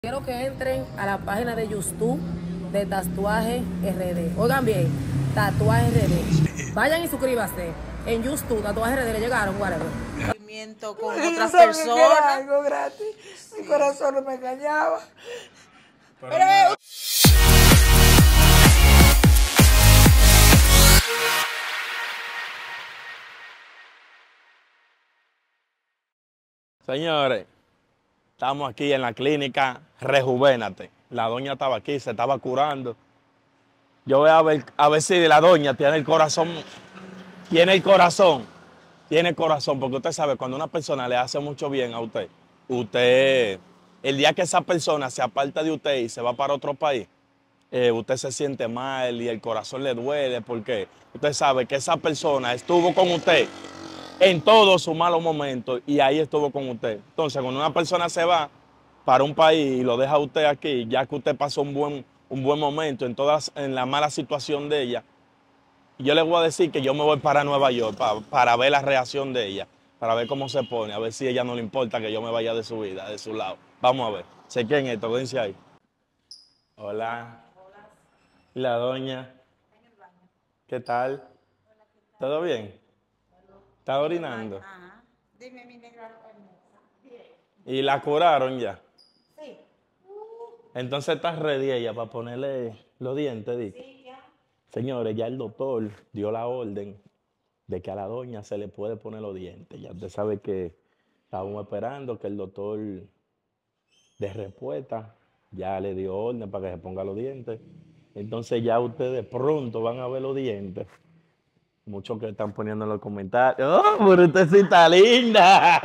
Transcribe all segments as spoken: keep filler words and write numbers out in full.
Quiero que entren a la página de YouTube de Tatuaje R D. Oigan bien, Tatuaje R D. Vayan y suscríbanse en YouTube, Tatuaje R D. ¿Le llegaron, whatever? Movimiento con Yo otras sabía personas. que era algo gratis. Mi corazón no me engañaba. Pero, Pero Señores, estamos aquí en la clínica Rejuvénate. La doña estaba aquí, se estaba curando. Yo voy a ver, a ver si la doña tiene el corazón, tiene el corazón, tiene corazón, porque usted sabe, cuando una persona le hace mucho bien a usted, usted, el día que esa persona se aparta de usted y se va para otro país, eh, usted se siente mal y el corazón le duele, porque usted sabe que esa persona estuvo con usted en todos sus malos momentos y ahí estuvo con usted. Entonces, cuando una persona se va para un país y lo deja a usted aquí, ya que usted pasó un buen, un buen momento en, todas, en la mala situación de ella, yo le voy a decir que yo me voy para Nueva York para, para ver la reacción de ella, para ver cómo se pone, a ver si a ella no le importa que yo me vaya de su vida, de su lado. Vamos a ver. Sé quién es esto, quédense ahí. Hola. ¿Y la doña? ¿Qué tal? ¿Todo bien? ¿Está orinando? Ajá. Dime, mi negra hermosa. Bien. ¿Y la curaron ya? Sí. Entonces está ready ella para ponerle los dientes, ¿di? Sí, ya. Señores, ya el doctor dio la orden de que a la doña se le puede poner los dientes. Ya usted sabe que estábamos esperando que el doctor de respuesta ya le dio orden para que se ponga los dientes. Entonces ya ustedes pronto van a ver los dientes. Muchos que están poniendo en los comentarios, ¡oh, pero usted sí está linda!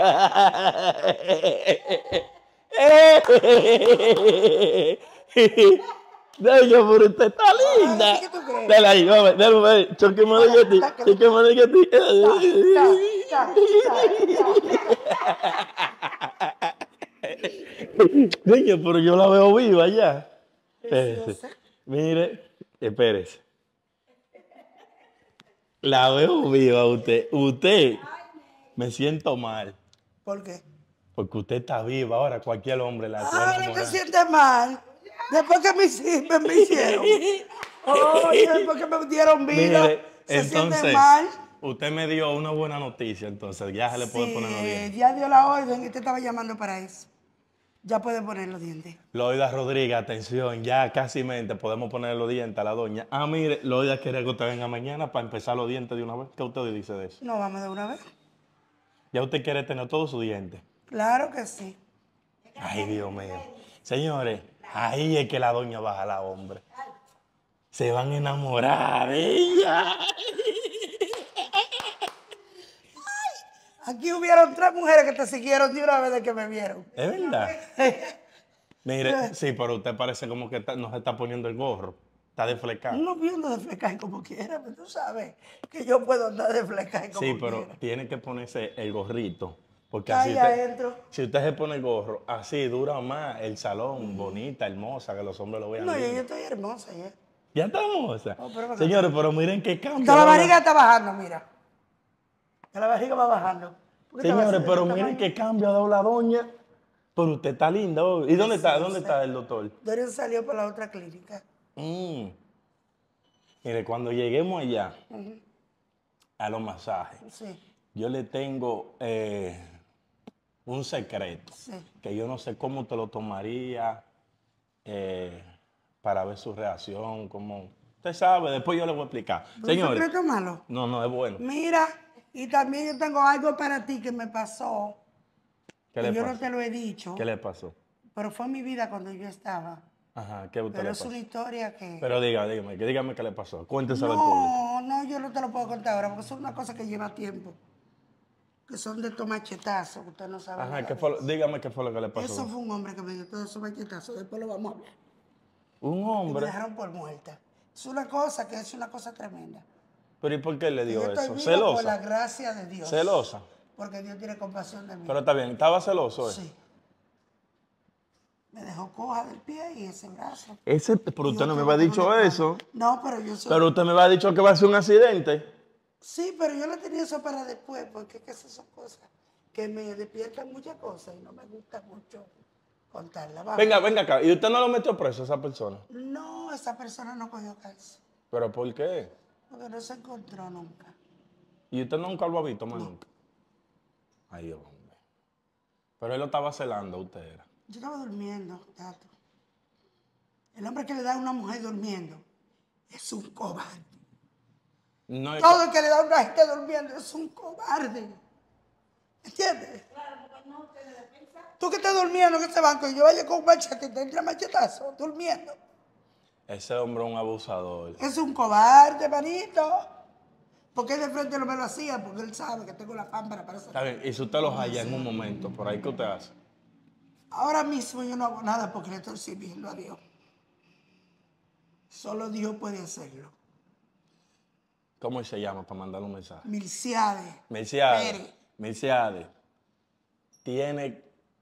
Doña, pero usted está linda. ¿Qué tú crees? Dale ahí, vamos, dale, vamos, choquemos de ti, choquemos de ti. Doña, pero yo la veo viva ya. Espérese. Mire, espérese. La veo viva usted. Usted, me siento mal. ¿Por qué? Porque usted está viva. Ahora cualquier hombre la puede Ah, no te enamorar. sientes mal. Después que me, me, me hicieron. Oye, después que me dieron vida, Mire, se entonces, siente mal. usted me dio una buena noticia, entonces ya se le puede Sí, poner los dientes. ya dio la orden y te estaba llamando para eso. Ya puede poner los dientes. Loida Rodríguez, atención, ya casi mente podemos poner los dientes a la doña. Ah, mire, Loida quiere que usted venga mañana para empezar los dientes de una vez. ¿Qué usted dice de eso? No, vamos de una vez. Ya usted quiere tener todos sus dientes. Claro que sí. Ay, Dios mío. Señores, ahí es que la doña va a jalar, hombre. Se van a enamorar de ella. Aquí hubieron tres mujeres que te siguieron de una vez de que me vieron. ¿Es verdad? Mire, sí, pero usted parece como que está, nos está poniendo el gorro. Está desflecado. No viendo de flecar como quiera, pero tú sabes que yo puedo andar de flecar como Sí, pero quiera. tiene que ponerse el gorrito. Porque Está así ahí usted, adentro. si usted se pone el gorro, así dura más el salón, bonita, hermosa, que los hombres lo vean. No, yo, lindo. yo estoy hermosa ya. Ya está hermosa. Oh, pero Señores, pero miren qué cambio. Hasta la ¿verdad? barriga está bajando, mira. Ya la barriga va bajando. ¿Por qué te vas a Señores, hacer pero de ese miren tamaño? qué cambio ha dado la doña. Pero usted está linda. ¿Oh? ¿Y dónde está? Sí, ¿Dónde sí. está el doctor? Doris salió por la otra clínica. Mm. Mire, cuando lleguemos allá a los masajes, Sí, yo le tengo eh, un secreto. sí. Que yo no sé cómo te lo tomaría eh, para ver su reacción. Cómo... Usted sabe, después yo le voy a explicar. ¿Un Señores, secreto malo? no, no, es bueno. Mira, y también yo tengo algo para ti que me pasó. ¿Qué que le yo pasó? no te lo he dicho, ¿Qué le pasó? pero fue mi vida cuando yo estaba. Ajá, ¿qué usted Pero le es pasó? una historia que... Pero diga, dígame, que dígame qué le pasó. Cuénteselo al público. No, no, yo no te lo puedo contar ahora, porque son una cosa que lleva tiempo. Que son de estos machetazos, que usted no sabe. Ajá, nada ¿qué de fue lo- eso. dígame qué fue lo que le pasó. Eso fue un hombre que me dio todos esos machetazos, después lo vamos a hablar. Un Y me hombre. dejaron por muerta. Es una cosa que es una cosa tremenda. Pero ¿y por qué le Y dio yo estoy eso? viva por la ¿Celosa? gracia de Dios. ¿Celosa? Porque Dios tiene compasión de mí. Pero está bien, ¿estaba celoso? Eh? Sí. Me dejó coja del pie y ese brazo. Ese, pero Y usted no me otro había que dicho me- eso. No, pero yo soy... Pero usted me había dicho que va a ser un accidente. Sí, pero yo le tenía eso para después, porque es que esas son cosas que me despiertan muchas cosas y no me gusta mucho contarla. Vamos. Venga, venga acá. ¿Y usted no lo metió preso a esa persona? No, esa persona no cogió cárcel. ¿Pero por qué? Porque no se encontró nunca. ¿Y usted nunca lo ha visto más no. nunca? Ay, hombre. Pero él lo estaba celando, usted era. Yo estaba durmiendo, Tato. El hombre que le da a una mujer durmiendo es un cobarde. No es Todo el que le da a una gente durmiendo es un cobarde. ¿Entiendes? Tú que estás durmiendo en ese banco y yo vaya con un machete y te entra machetazo, durmiendo. Ese hombre es un abusador. Es un cobarde, manito. Porque él de frente no me lo hacía, porque él sabe que tengo la pámpara para hacer. Está bien, y si usted los halla en un momento, ¿por ahí qué usted hace? Ahora mismo yo no hago nada porque le estoy sirviendo a Dios. Solo Dios puede hacerlo. ¿Cómo se llama para mandarle un mensaje? Milciade. Milciade. Pérez. Milciade. Tiene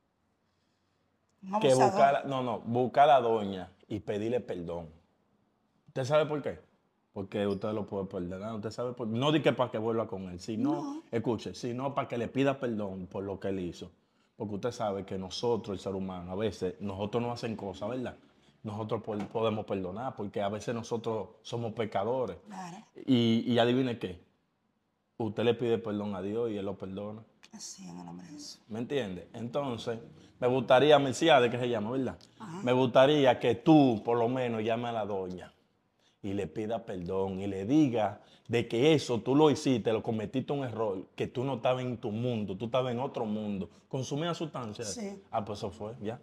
Un que abusador. buscar, a- no, no, buscar a la doña y pedirle perdón. ¿Usted sabe por qué? Porque usted lo puede perdonar. ¿Usted sabe por qué? No di que para que vuelva con él, sino, No. escuche, sino para que le pida perdón por lo que él hizo. Porque usted sabe que nosotros, el ser humano, a veces, nosotros no hacen cosas, ¿verdad? Nosotros po- podemos perdonar porque a veces nosotros somos pecadores. Claro. Y, y adivine qué, usted le pide perdón a Dios y Él lo perdona. Así en el nombre de Jesús. ¿Me entiendes? Entonces, me gustaría, Milciade, que se llama, ¿verdad? Me gustaría que tú, por lo menos, llame a la doña y le pida perdón y le diga de que eso tú lo hiciste, lo cometiste un error, que tú no estabas en tu mundo, tú estabas en otro mundo. ¿Consumías sustancias? Sí. Ah, pues eso fue, ya.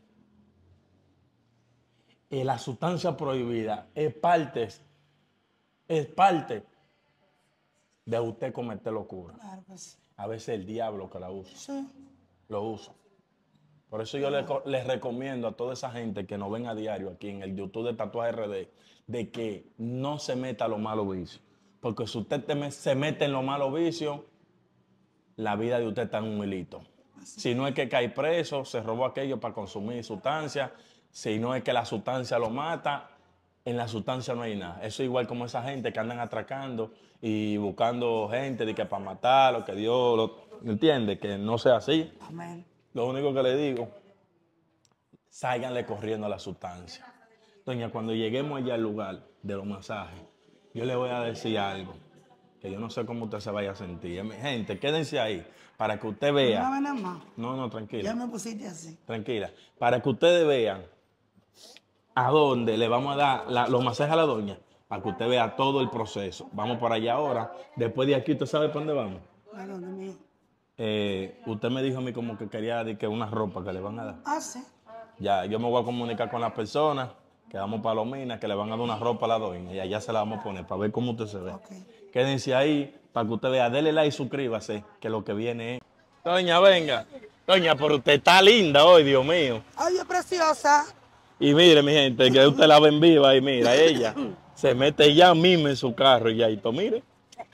Y la sustancia prohibida es parte, es parte de usted cometer locura. Claro que sí. A veces el diablo que la usa, Sí. lo usa. Por eso yo le- les recomiendo a toda esa gente que nos ven a diario aquí en el YouTube de Tatuaje R D, de que no se meta a los malos vicios. Porque si usted te me- se mete en los malos vicios, la vida de usted está en un hilito. Si no es que cae preso, se robó aquello para consumir sustancia. Si no es que la sustancia lo mata, en la sustancia no hay nada. Eso es igual como esa gente que andan atracando y buscando gente de que para matarlo, que Dios lo entiende, que no sea así. Amén. Lo único que le digo, sáiganle corriendo a la sustancia. Doña, cuando lleguemos allá al lugar de los masajes, yo le voy a decir algo, que yo no sé cómo usted se vaya a sentir. Mi gente, quédense ahí para que usted Una vea. vez nada más. No, no, Ya tranquila, me pusiste así. tranquila. Para que ustedes vean a dónde le vamos a dar la- los masajes a la doña, para que usted vea todo el proceso. Vamos para allá ahora. Después de aquí, ¿usted sabe para dónde vamos? ¿A dónde, mío? Eh, usted me dijo a mí como que quería de que una ropa que le van a dar. Ah, sí. Ya, yo me voy a comunicar con las personas que vamos para Palomina, que le van a dar una ropa a la doña y allá se la vamos a poner para ver cómo usted se ve. Ok. Quédense ahí para que usted vea, dele like y suscríbase, que lo que viene es... Doña, venga. Doña, pero usted está linda hoy, Dios mío. Ay, es preciosa. Y mire, mi gente, que usted la ve en viva y mira, ella se mete ya mismo en su carro y ya, y todo, mire.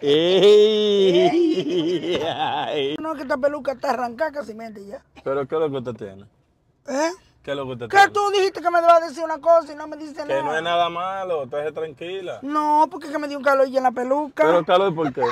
Ey. Ay. No, que esta peluca está arrancada casi mente ya. Pero ¿qué es lo que usted tiene? ¿Eh? ¿Qué es lo que usted ¿Qué tiene? tú dijiste que me ibas a decir una cosa y no me dices Que nada? no es nada malo, esté tranquila. No, porque es que me dio un calor ya en la peluca. Pero calor, ¿por qué?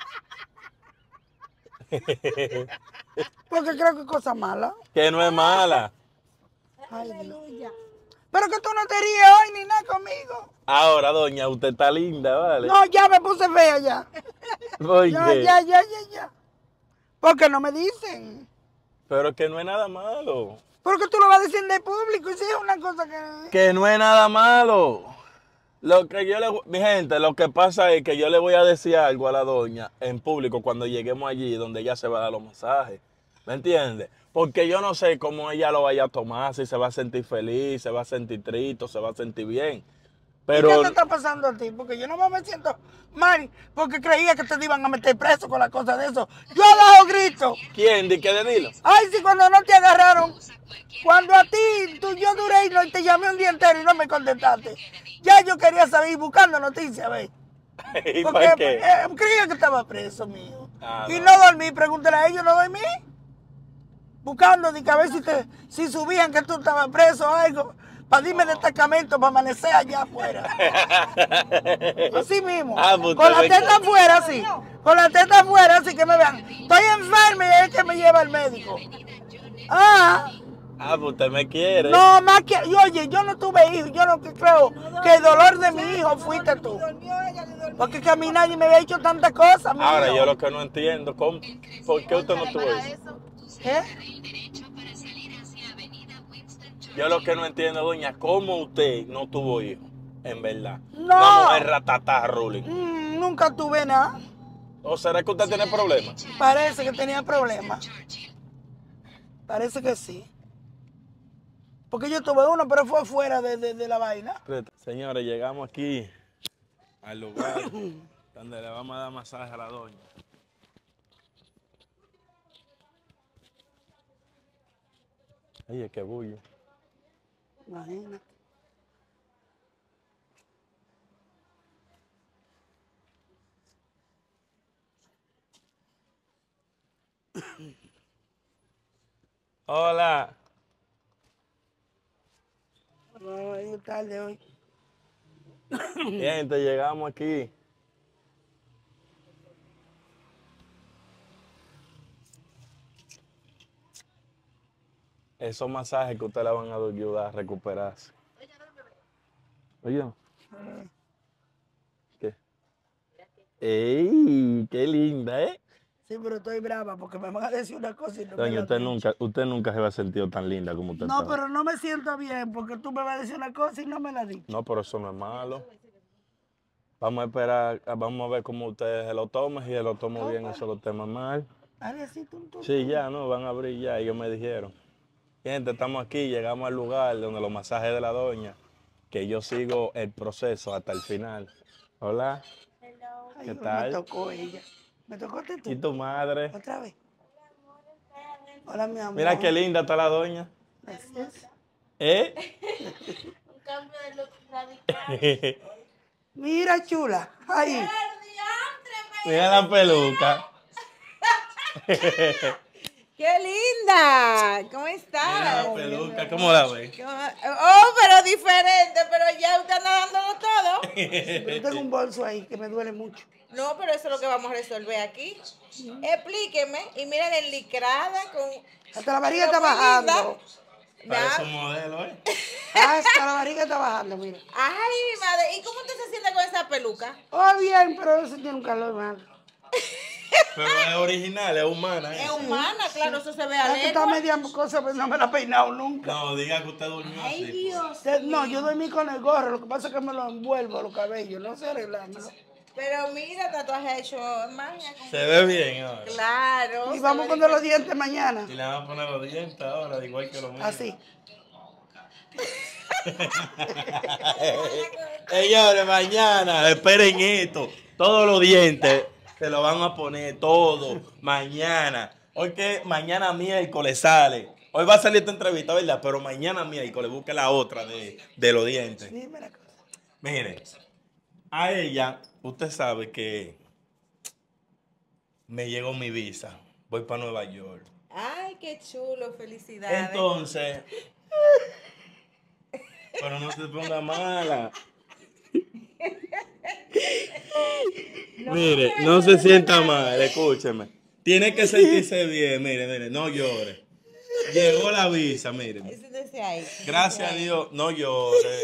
Porque creo que es cosa mala. Que no es mala. Ay, Dios. Pero que tú no te ríes hoy ni nada conmigo. Ahora, doña, usted está linda, ¿vale? No, ya me puse fea ya. ¿Por Ya, qué? ya, ya, ya, ya. Porque no me dicen. Pero que no es nada malo. Porque tú lo vas a decir de público y si es una cosa que... Que no es nada malo. Lo que yo le, mi gente, lo que pasa es que yo le voy a decir algo a la doña en público cuando lleguemos allí donde ella se va a dar los masajes. ¿Me entiendes? Porque yo no sé cómo ella lo vaya a tomar, si se va a sentir feliz, se va a sentir triste, se va a sentir bien. Pero ¿Qué te está pasando a ti? Porque yo no me siento mal porque creía que te iban a meter preso con la cosa de eso. Yo abajo grito. ¿quién? ¿De qué de dilo? Ay, si cuando no te agarraron, cuando a ti, tú, yo duré y no, te llamé un día entero y no me contestaste. Ya yo quería saber, buscando noticias, ¿ves? ¿Y Porque para qué? eh, creía que estaba preso, mío. Ah, y no. no dormí, pregúntale a ellos, no dormí. Buscando, de que a ver si, te, si subían que tú estabas preso o algo. Para irme destacamento, para amanecer allá afuera. Así mismo. Ah, pues con la usted ve teta que- afuera, así. Con la teta afuera, así que me vean. Estoy enferma y es que me lleva el médico. Ah, Ah, pues usted me quiere. No, más que, y oye, yo no tuve hijos, yo no creo que el dolor de mi hijo fuiste tú. Porque que a mí nadie me había hecho tantas cosas, mi Ahora, hijo. yo lo que no entiendo, ¿cómo, ¿por qué usted no tuvo hijos? ¿Qué? Yo lo que no entiendo, doña, ¿cómo usted no tuvo hijos? En verdad. No. Una mujer ratatá ruling. Mm, nunca tuve nada. ¿O será que usted tiene problemas? Parece que tenía problemas. Parece que sí. Porque yo tuve uno, pero fue fuera de, de, de la vaina. Señores, llegamos aquí al lugar donde le vamos a dar masaje a la doña. Ay, qué bullo. Imagínate. Hola. No, es tarde hoy. Gente, llegamos aquí. Esos masajes que usted le van a ayudar a recuperarse. Oye. ¿Qué? ¡Ey! ¡Qué linda, eh! Sí, pero estoy brava porque me van a decir una cosa y no me Doña, la usted han nunca, usted nunca se va a sentir tan linda como usted No, está. pero no me siento bien porque tú me vas a decir una cosa y no me la dices. No, pero eso no es malo. Vamos a esperar, vamos a ver cómo ustedes se lo toman. Si se lo toman bien, eso lo toman mal. Dale así, tum, tum, Sí, tum. ya, no, van a abrir ya, ellos me dijeron. Gente, estamos aquí, llegamos al lugar donde los masajes de la doña, que yo sigo el proceso hasta el final. Hola, Ay, ¿qué me tal? tocó ella. ¿Me tocó tú? ¿Y tu madre? ¿Otra vez? Hola, mi amor. Mira qué linda está la doña. Gracias. ¿Eh? Un cambio de look radical. Mira, chula. Ahí. Mira la peluca. ¡Qué linda! ¿Cómo Mira estás? la peluca, ¿cómo la ves? ¿Cómo- Oh, pero diferente, pero ya usted anda dándolo todo. Yo tengo un bolso ahí que me duele mucho. No, pero eso es lo que vamos a resolver aquí. Explíqueme. Y miren, enlicrada con... Hasta la barriga está Pero muy linda. bajando. Parece Ya. un modelo, ¿eh? Hasta la barriga está bajando, mira. Ay, mi madre. ¿Y cómo usted se siente con esa peluca? Oh, bien, pero eso tiene un calor mal. Pero es original, es humana, ¿eh? Es humana, claro, eso se ve Es que está alegre. media cosa, pero no me la he peinado nunca. No, diga que usted durmió Ay, así. Dios. Te- No, yo dormí con el gorro, lo que pasa es que me lo envuelvo los cabellos, no sé arreglármelo. Pero mira, tatuaje hecho en magia. con- Se ve bien ahora. Claro. Y se vamos ve a poner los dientes mañana. Y le van a poner los dientes ahora, igual que los míos. Así. Señores, mañana, esperen esto. Todos los dientes se lo van a poner, todo, mañana. Hoy que mañana miércoles sale. Hoy va a salir esta entrevista, ¿verdad? Pero mañana miércoles busque la otra de, de los dientes. Dime la cosa. Mire, a ella, usted sabe que me llegó mi visa. Voy para Nueva York. Ay, qué chulo, felicidades. Entonces, pero no se ponga mala. Mire, no se sienta mal, escúcheme. Tiene que sentirse bien, mire, mire, no llore. Llegó la visa, mire. Siéntese ahí. Gracias a Dios, no llore.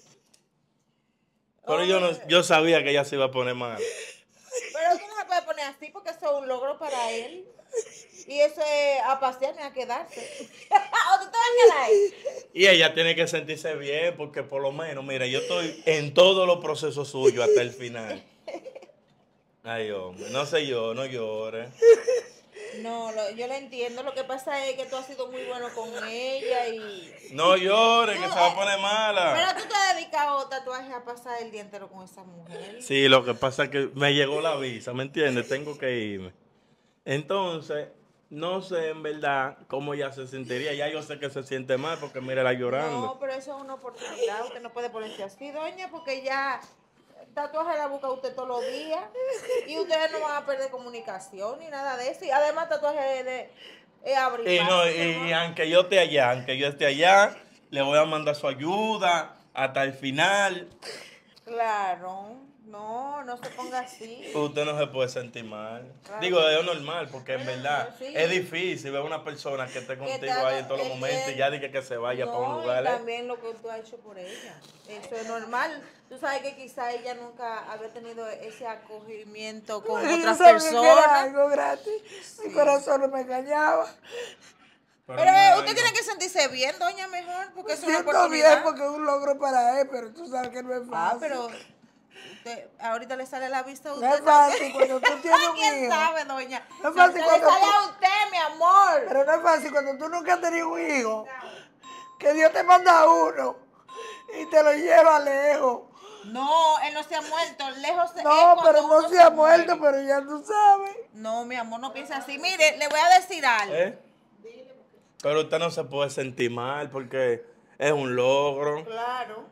Pero yo no, yo sabía que ella se iba a poner mal. Pero tú no se puede poner así porque eso es un logro para él. Y eso es a pasear ni a quedarse. ¿O tú te vas a quedar ahí? Y ella tiene que sentirse bien porque por lo menos, mira, yo estoy en todos los procesos suyos hasta el final. Ay, hombre, no sé yo, no llore. No, lo- yo lo entiendo. Lo que pasa es que tú has sido muy bueno con ella y... No llore, que se va a poner mala. Pero tú te has dedicado tatuajes a pasar el día entero con esa mujer. Sí, lo que pasa es que me llegó la visa, ¿me entiendes? Tengo que irme. Entonces, no sé en verdad cómo ella se sentiría. Ya yo sé que se siente mal porque mírala llorando. No, pero eso es una oportunidad. Usted no puede ponerse así, doña, porque ya tatuaje la busca usted todos los días y ustedes no van a perder comunicación ni nada de eso. Y además tatuaje de, de es abrir Y, no, paso, y, ¿no? y aunque yo esté allá, aunque yo esté allá, le voy a mandar su ayuda hasta el final. Claro, no, no se ponga así. Usted no se puede sentir mal. Claro. Digo, es normal, porque en verdad Sí. es difícil ver a una persona que esté contigo te haga ahí en todos los el momentos y bien. ya diga que se vaya para un No, lugar. y ¿eh? también lo que tú has hecho por ella. Eso es normal. Tú sabes que quizá ella nunca había tenido ese acogimiento con Yo otras sabía que era personas. algo gratis. Mi corazón no me engañaba. Pero Pero no eh, es usted algo. tiene que sentirse bien, doña, mejor, porque es una Siento oportunidad. bien porque es un logro para él, pero tú sabes que no es fácil. Ah, pero usted- ahorita le sale a la vista a usted. No es fácil también. cuando tú tienes un ¿Quién hijo. sabe, doña? No es Si fácil usted cuando le sale tú- a usted, mi amor. Pero no es fácil cuando tú nunca has tenido un hijo, que Dios te manda a uno y te lo lleva lejos. No, él no se ha muerto. Lejos de No, es cuando pero no uno se ha muere. muerto, pero ya tú sabes. No, mi amor, no piensa así. Mire, le voy a decir algo. ¿Eh? Pero usted no se puede sentir mal porque es un logro. Claro.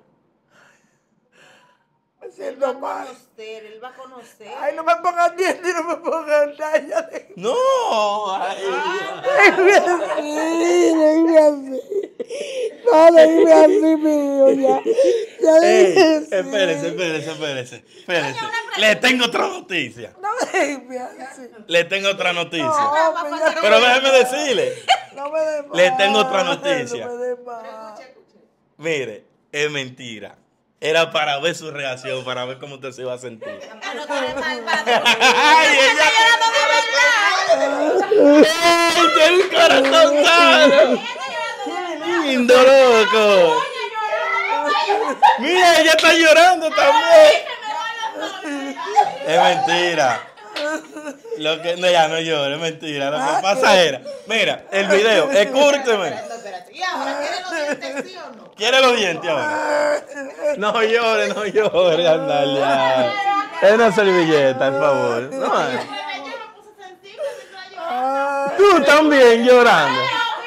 Me Él va siento a mal. conocer, él va a conocer. Ay, no me pongas dientes y no me pongas talla. No, ay, Déjame así, déjame así. No, déjame así, mi hijo, ya. Ya Ey, déjame así. espérese, espérese, espérese, espérese. Le tengo otra noticia. No déjame así. Le tengo otra noticia. No, pues ya- Pero déjeme decirle. no me des más. Le tengo otra noticia. No me des más. Mire, es mentira. Era para ver su reacción, para ver cómo usted se iba a sentir. Ah, no, tú eres mal padre. ¡Ay, Está ella! llorando de verdad. ¡Ay, tiene un corazón sano! ¡Qué lindo, loco! Mira, ella está llorando también. Es mentira. Lo que, no, ya no llore, es mentira. Lo que pasa era, mira, el video, escúcheme. ¿Y ahora quiere los dientes, sí o no? ¿Quiere los dientes ahora? No llore, no llore, andale. ya. Es una servilleta, por favor. No, eh. Tú también llorando.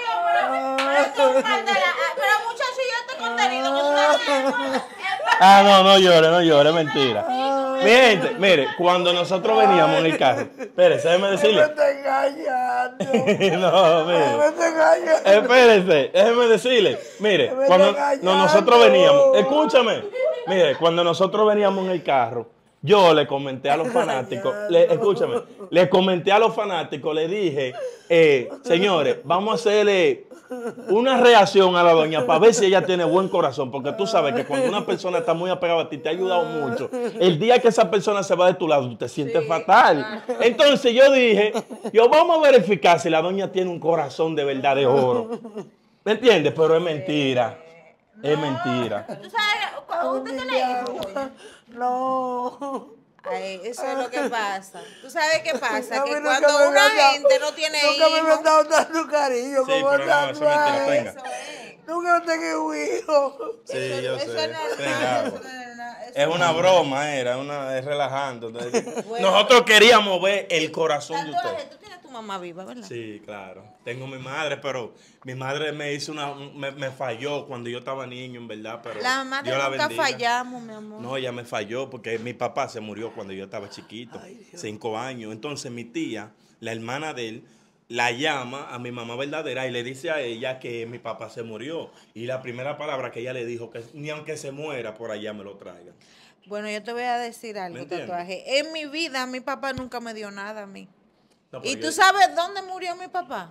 Pero muchacho, ¿y este contenido que tú estás haciendo? Ah, no, no llore, no llore, es mentira. Mi gente, mire, cuando nosotros veníamos en el carro, espérese, déjeme Me decirle. está engañando. No, Me mire. está engañando. Espérese, déjeme decirle. Mire, Me cuando está no, engañando. nosotros veníamos, escúchame. Mire, cuando nosotros veníamos en el carro, yo le comenté a los fanáticos, le, escúchame, le comenté a los fanáticos, le dije, eh, señores, vamos a hacerle una reacción a la doña para ver si ella tiene buen corazón, porque tú sabes que cuando una persona está muy apegada a ti, te ha ayudado mucho. El día que esa persona se va de tu lado, te sientes fatal. Entonces yo dije, yo vamos a verificar si la doña tiene un corazón de verdad de oro. ¿Me entiendes? Pero es mentira. Es mentira. ¿Tú sabes? cuando ¿Usted tiene hijos? doña? No. Ay, eso es lo que pasa. ¿Tú sabes qué pasa? A Que mí nunca cuando me una han dado- gente no tiene Nunca me hijos, han dado tanto cariño Sí, como pero no, tanto eso es mentira, a él. venga. eso es. Nunca tengo un hijo. Sí, Eso- yo eso sé. es normal, Venga, eso no es nada, eso es una no. broma, era una, es relajando. Entonces, Bueno. nosotros queríamos ver el corazón de Tatuaje, usted. tú tienes tu mamá viva, ¿verdad? Sí, claro. Tengo mi madre, pero mi madre me hizo una, me, me falló cuando yo estaba niño, en verdad. Pero La madre Dios la nunca bendiga. fallamos, mi amor. No, ella me falló porque mi papá se murió cuando yo estaba chiquito, cinco años. Entonces mi tía, la hermana de él, la llama a mi mamá verdadera y le dice a ella que mi papá se murió. Y la primera palabra que ella le dijo, que ni aunque se muera, por allá me lo traigan. Bueno, yo te voy a decir ¿Me algo, entiendes? tatuaje. En mi vida, mi papá nunca me dio nada a mí. No, pero ¿Y tú yo- sabes dónde murió mi papá?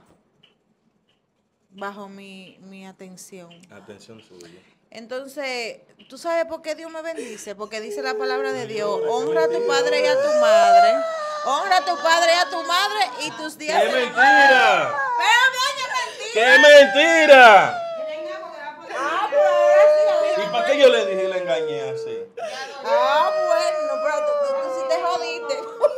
Bajo mi, mi atención. Atención suya. Entonces, ¿tú sabes por qué Dios me bendice? Porque dice la palabra de Dios, honra a tu padre y a tu madre. Honra a tu padre y a tu madre y tus días... ¡Qué mentira! Pero, doña, mentira. ¡Qué mentira! Ah, pero ahora sí, ¿Y para qué yo le dije y le engañé así? Ah, bueno, pero tú, tú, tú sí te jodiste.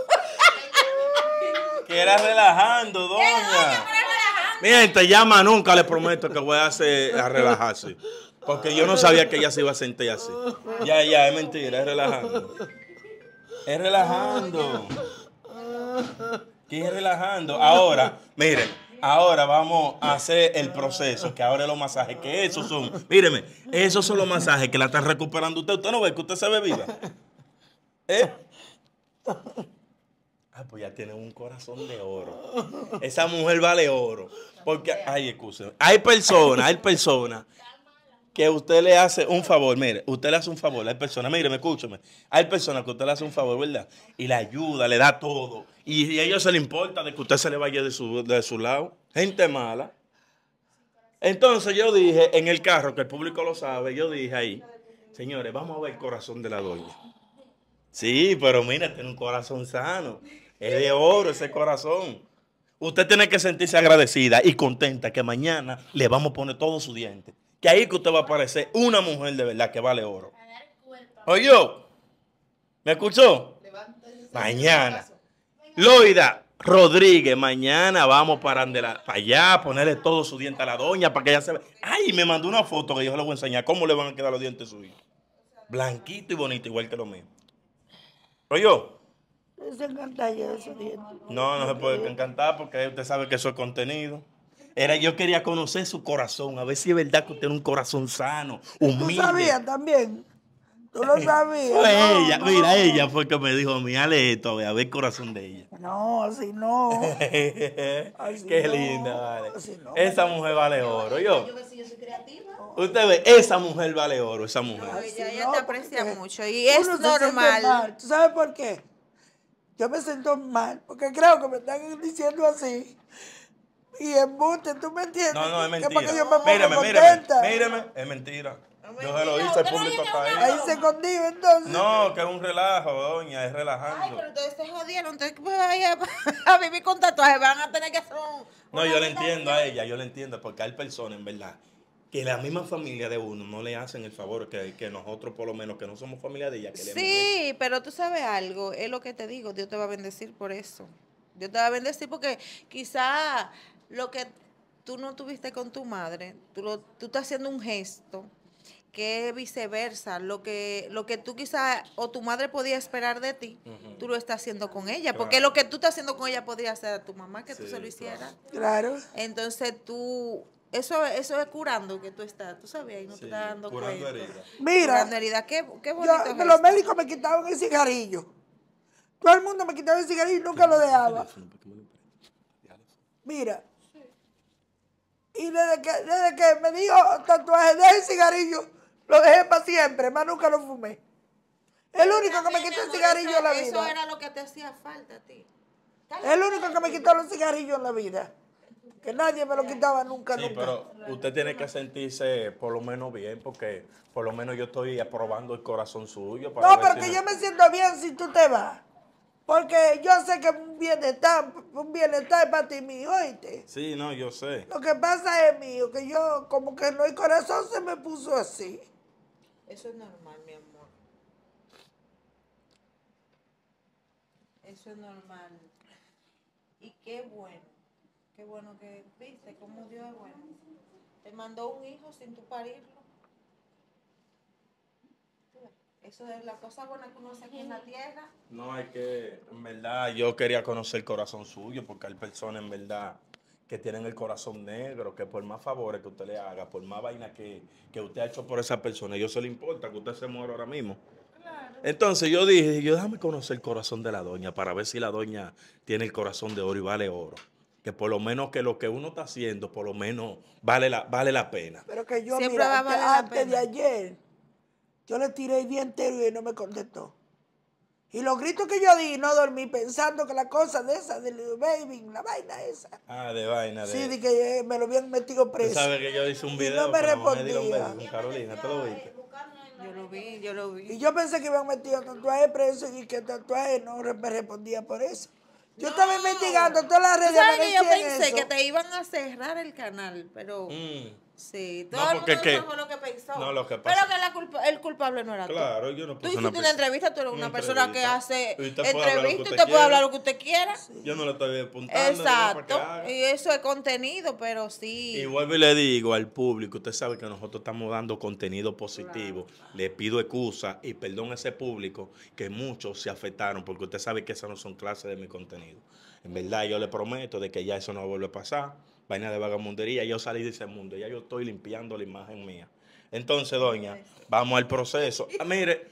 Que era relajando, doña. Miren, te llama nunca, le prometo que voy a hacer a relajarse. Porque yo no sabía que ella se iba a sentir así. Ya, ya, es mentira, es relajando. Es relajando. ¿Qué es relajando? Ahora, miren, ahora vamos a hacer el proceso, que ahora es los masajes, que esos son, míreme, esos son los masajes que la están recuperando usted. Usted no ve que usted se ve viva. ¿Eh? Ah, pues ya tiene un corazón de oro. Esa mujer vale oro. Porque, ay, excusa. Hay personas, hay personas que usted le hace un favor, mire, usted le hace un favor, hay personas, mire, me escúchame, hay personas que usted le hace un favor, ¿verdad? Y le ayuda, le da todo, y, y a ellos se le importa de que usted se le vaya de su, de su lado. Gente mala. Entonces yo dije, en el carro, que el público lo sabe, yo dije ahí, señores, vamos a ver el corazón de la doña. Sí, pero mira, tiene un corazón sano, es de oro ese corazón. Usted tiene que sentirse agradecida y contenta que mañana le vamos a poner todos sus dientes. Que ahí que usted va a parecer una mujer de verdad que vale oro. Oye, ¿me escuchó? Mañana. Loida Rodríguez, mañana vamos para, la, para allá a ponerle todos sus dientes a la doña para que ella se vea. Ay, me mandó una foto que yo le voy a enseñar cómo le van a quedar los dientes suyos. Blanquito y bonito, igual que los míos. Oye. Se encanta ya esos dientes. No, no se puede encantar porque usted sabe que eso es contenido. Era, yo quería conocer su corazón, a ver si es verdad que usted tiene un corazón sano, humilde. ¿Tú sabías también? ¿Tú lo sabías? Fue no, ella, no. mira, ella fue que me dijo, mírale esto, a ver, a ver el corazón de ella. No, así no. Así Qué no, linda, vale. así no. Esa mujer vale oro, yo. Yo si yo soy creativa. Usted ve, esa mujer vale oro, esa mujer. No, ella, ella no, te aprecia porque mucho y es uno se siente normal. mal. ¿Tú sabes por qué? Yo me siento mal, porque creo que me están diciendo así. Y embuste, ¿tú me entiendes? No, no, es Que mentira. para que yo me ponga Míreme, míreme, contenta. míreme, es mentira. Es Yo se lo mentira, hice, el usted no público viene está a ahí. una Ahí se escondido entonces. No, que es un relajo, doña, es Ay, relajando. pero ustedes se jodieron, ustedes pues, vaya a vivir con tatuajes, van a tener que hacer un... No, una yo le vida entiendo así. a ella, yo le entiendo, porque hay personas, en verdad, que la misma familia de uno no le hacen el favor que, que nosotros, por lo menos, que no somos familia de ella, que le hemos hecho. Sí, pero tú sabes algo, es lo que te digo, Dios te va a bendecir por eso. Dios te va a bendecir porque quizá lo que tú no tuviste con tu madre, tú, lo, tú estás haciendo un gesto que es viceversa, lo que, lo que tú quizá o tu madre podía esperar de ti, Ujú. tú lo estás haciendo con ella, porque Claro. lo que tú estás haciendo con ella podría ser a tu mamá que tú Sí, se lo hicieras. Claro. Entonces tú, eso, eso es curando que tú estás, tú sabías, y no te Sí, estás dando curando cuenta. heridas. Mira, Curando heridas, qué, qué bonito yo, es que los esto. médicos me quitaban el cigarrillo. Todo el mundo me quitaba el cigarrillo y nunca lo dejaba. Mira. Y desde que, desde que me dijo tatuaje, deja el cigarrillo, lo dejé para siempre, más nunca lo fumé. El único que me quitó el cigarrillo en la Eso vida. era lo que te hacía falta a ti. El único que me quitó los cigarrillos en la vida. Que nadie me lo quitaba nunca, Sí, nunca. pero usted tiene que sentirse por lo menos bien, porque por lo menos yo estoy aprobando el corazón suyo. Para No, ver pero si que no- yo me siento bien si tú te vas. Porque yo sé que un bienestar, un bienestar es para ti mío, ¿oíste? Sí, no, yo sé. Lo que pasa es mío, que yo como que no, el corazón se me puso así. Eso es normal, mi amor. Eso es normal. Y qué bueno. Qué bueno que viste cómo Dios es bueno. Te mandó un hijo sin tu parirlo. Eso es la cosa buena que uno hace aquí en la tierra. No, hay que, en verdad, yo quería conocer el corazón suyo, porque hay personas, en verdad, que tienen el corazón negro, que por más favores que usted le haga, por más vaina que, que usted ha hecho por esa persona, a ellos se le importa que usted se muera ahora mismo. Entonces yo dije, yo déjame conocer el corazón de la doña para ver si la doña tiene el corazón de oro y vale oro. Que por lo menos que lo que uno está haciendo, por lo menos vale la, vale la pena. Pero que yo, Siempre mira, va a antes, valer la antes de pena. ayer, yo le tiré el día entero y él no me contestó. Y los gritos que yo di, no dormí pensando que la cosa de esa, del baby, la vaina esa. Ah, de vaina. De... Sí, de que eh, me lo habían metido Usted preso. sabe que yo hice un Y video no me con la mujer de Elon respondía. Baby, con Carolina, ¿tú lo viste? Yo lo vi, yo lo vi. Y yo pensé que iban metido tatuaje preso y que el tatuaje no re- me respondía por eso. Yo estaba investigando todas las ¿Tú redes. sabes a ver que yo quién es pensé eso. que te iban a cerrar el canal, pero Mm. sí, No, todo el porque mundo que- eso fue lo que pensó. no, lo que Pero pasa- que la culpa, el culpable no era Claro, tú. yo no Tú puse hiciste una una, pers- entrevista, tú eres una, una persona que entrevista. hace Y usted puede hablar lo que entrevistas y usted usted puede quiera. hablar lo que usted quiera. Yo no le estoy apuntando. Exacto. Para que haga. Y eso es contenido, pero sí. Y vuelvo y le digo al público, usted sabe que nosotros estamos dando contenido positivo. Le pido excusa y perdón a ese público que muchos se afectaron, porque usted sabe que esas no son clases de mi contenido. En verdad yo le prometo de que ya eso no vuelve a pasar. Vaina de vagamundería, yo salí de ese mundo, ya yo estoy limpiando la imagen mía. Entonces, doña, vamos al proceso. Ah, mire,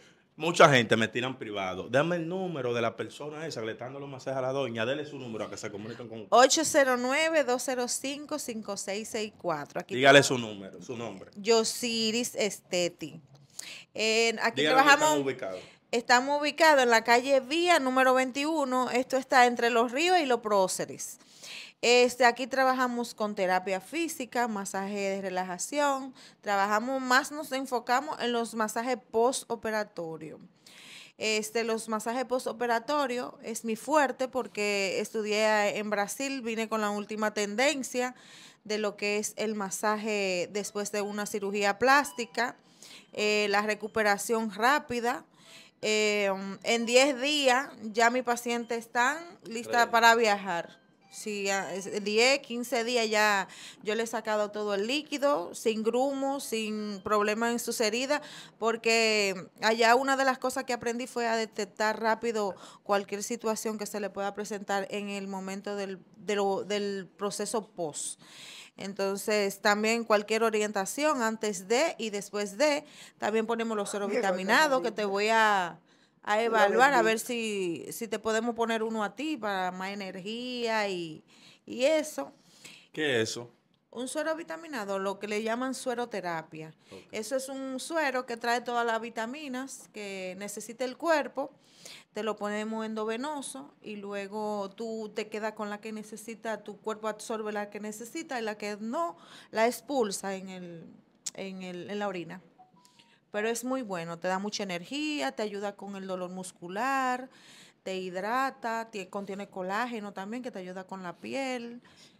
Mucha gente me tiran privado. Dame el número de la persona esa que le está dando los masajes a la doña. Dele su número a que se comuniquen con usted. ocho cero nueve, dos cero cinco, cinco seis seis cuatro. Aquí Dígale su número, su nombre. Yosiris Esteti. Eh, aquí Dígale dónde trabajamos. están ubicados. Estamos ubicados en la calle Vía número veintiuno. Esto está entre Los Ríos y Los Próceres. Este, aquí trabajamos con terapia física, masaje de relajación. Trabajamos más, nos enfocamos en los masajes postoperatorios. Este, los masajes postoperatorios es mi fuerte porque estudié en Brasil, vine con la última tendencia de lo que es el masaje después de una cirugía plástica, eh, la recuperación rápida. Eh, en diez días ya mis pacientes están listas para viajar. Sí, diez, quince días ya yo le he sacado todo el líquido, sin grumos, sin problemas en sus heridas, porque allá una de las cosas que aprendí fue a detectar rápido cualquier situación que se le pueda presentar en el momento del, de lo, del proceso post. Entonces, también cualquier orientación antes de y después de, también ponemos los sueros vitaminados que te voy a... a evaluar, a ver si, si te podemos poner uno a ti para más energía y, y eso. ¿Qué es eso? Un suero vitaminado, lo que le llaman sueroterapia. Okay. Eso es un suero que trae todas las vitaminas que necesita el cuerpo, te lo ponemos endovenoso y luego tú te quedas con la que necesita, tu cuerpo absorbe la que necesita y la que no, la expulsa en, el, en, el, en la orina. Pero es muy bueno, te da mucha energía, te ayuda con el dolor muscular, te hidrata, te, contiene colágeno también que te ayuda con la piel,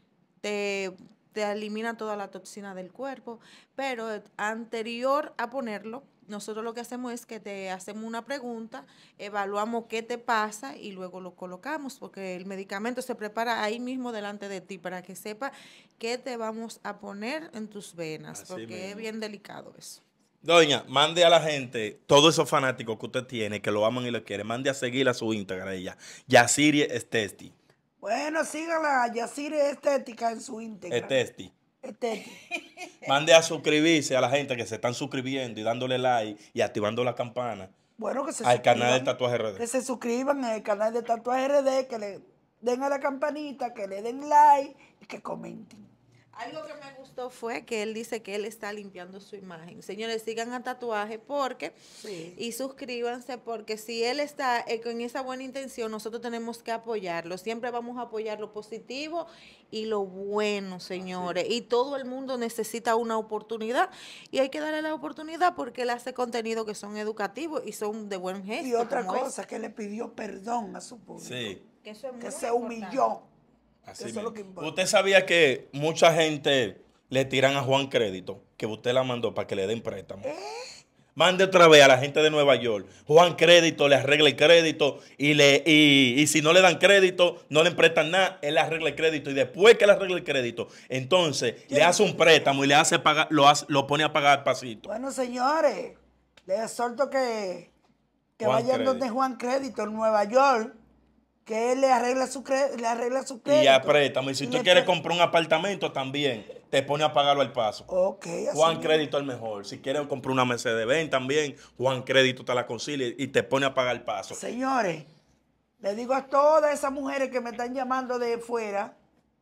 te, te elimina toda la toxina del cuerpo. Pero anterior a ponerlo, nosotros lo que hacemos es que te hacemos una pregunta, evaluamos qué te pasa y luego lo colocamos, porque el medicamento se prepara ahí mismo delante de ti para que sepa qué te vamos a poner en tus venas, Así porque mismo. Es bien delicado eso. Doña, mande a la gente, todos esos fanáticos que usted tiene, que lo aman y lo quieren, mande a seguir a su Instagram, ella, Yasiri Esteti. Bueno, sígala, Yasiri Estética en su Instagram. Esteti. Esteti. Mande a suscribirse a la gente que se están suscribiendo y dándole like y activando la campana. Bueno, que se al canal de Tatuaje R D. Que se suscriban al canal de Tatuaje R D, que le den a la campanita, que le den like y que comenten. Algo que me gustó fue que él dice que él está limpiando su imagen. Señores, sigan a Tatuaje porque sí. y suscríbanse porque si él está eh, con esa buena intención, nosotros tenemos que apoyarlo. Siempre vamos a apoyar lo positivo y lo bueno, señores. Sí. Y todo el mundo necesita una oportunidad y hay que darle la oportunidad porque él hace contenido que son educativos y son de buen gesto. Y otra cosa, es. que le pidió perdón a su público. Sí. Que, eso es que se humilló. Así Eso es lo que ¿Usted sabía que mucha gente le tiran a Juan crédito? Que usted la mandó para que le den préstamo. ¿Eh? Mande otra vez a la gente de Nueva York. Juan crédito, le arregla el crédito y, le, y, y si no le dan crédito, no le prestan nada, él le arregla el crédito y después que le arregla el crédito, entonces le hace un préstamo y le hace pagar, lo, hace, lo pone a pagar pasito. Bueno, señores, les exhorto que, que vayan crédito. donde Juan Crédito en Nueva York. Que él le arregla su crédito. Le arregla su crédito. Y a préstamo. Y si y tú quieres comprar un apartamento también, te pone a pagarlo al paso. Ok. Juan Crédito es el mejor. Si quieres comprar una Mercedes-Benz también, Juan Crédito te la concilia y te pone a pagar el paso. Señores, le digo a todas esas mujeres que me están llamando de fuera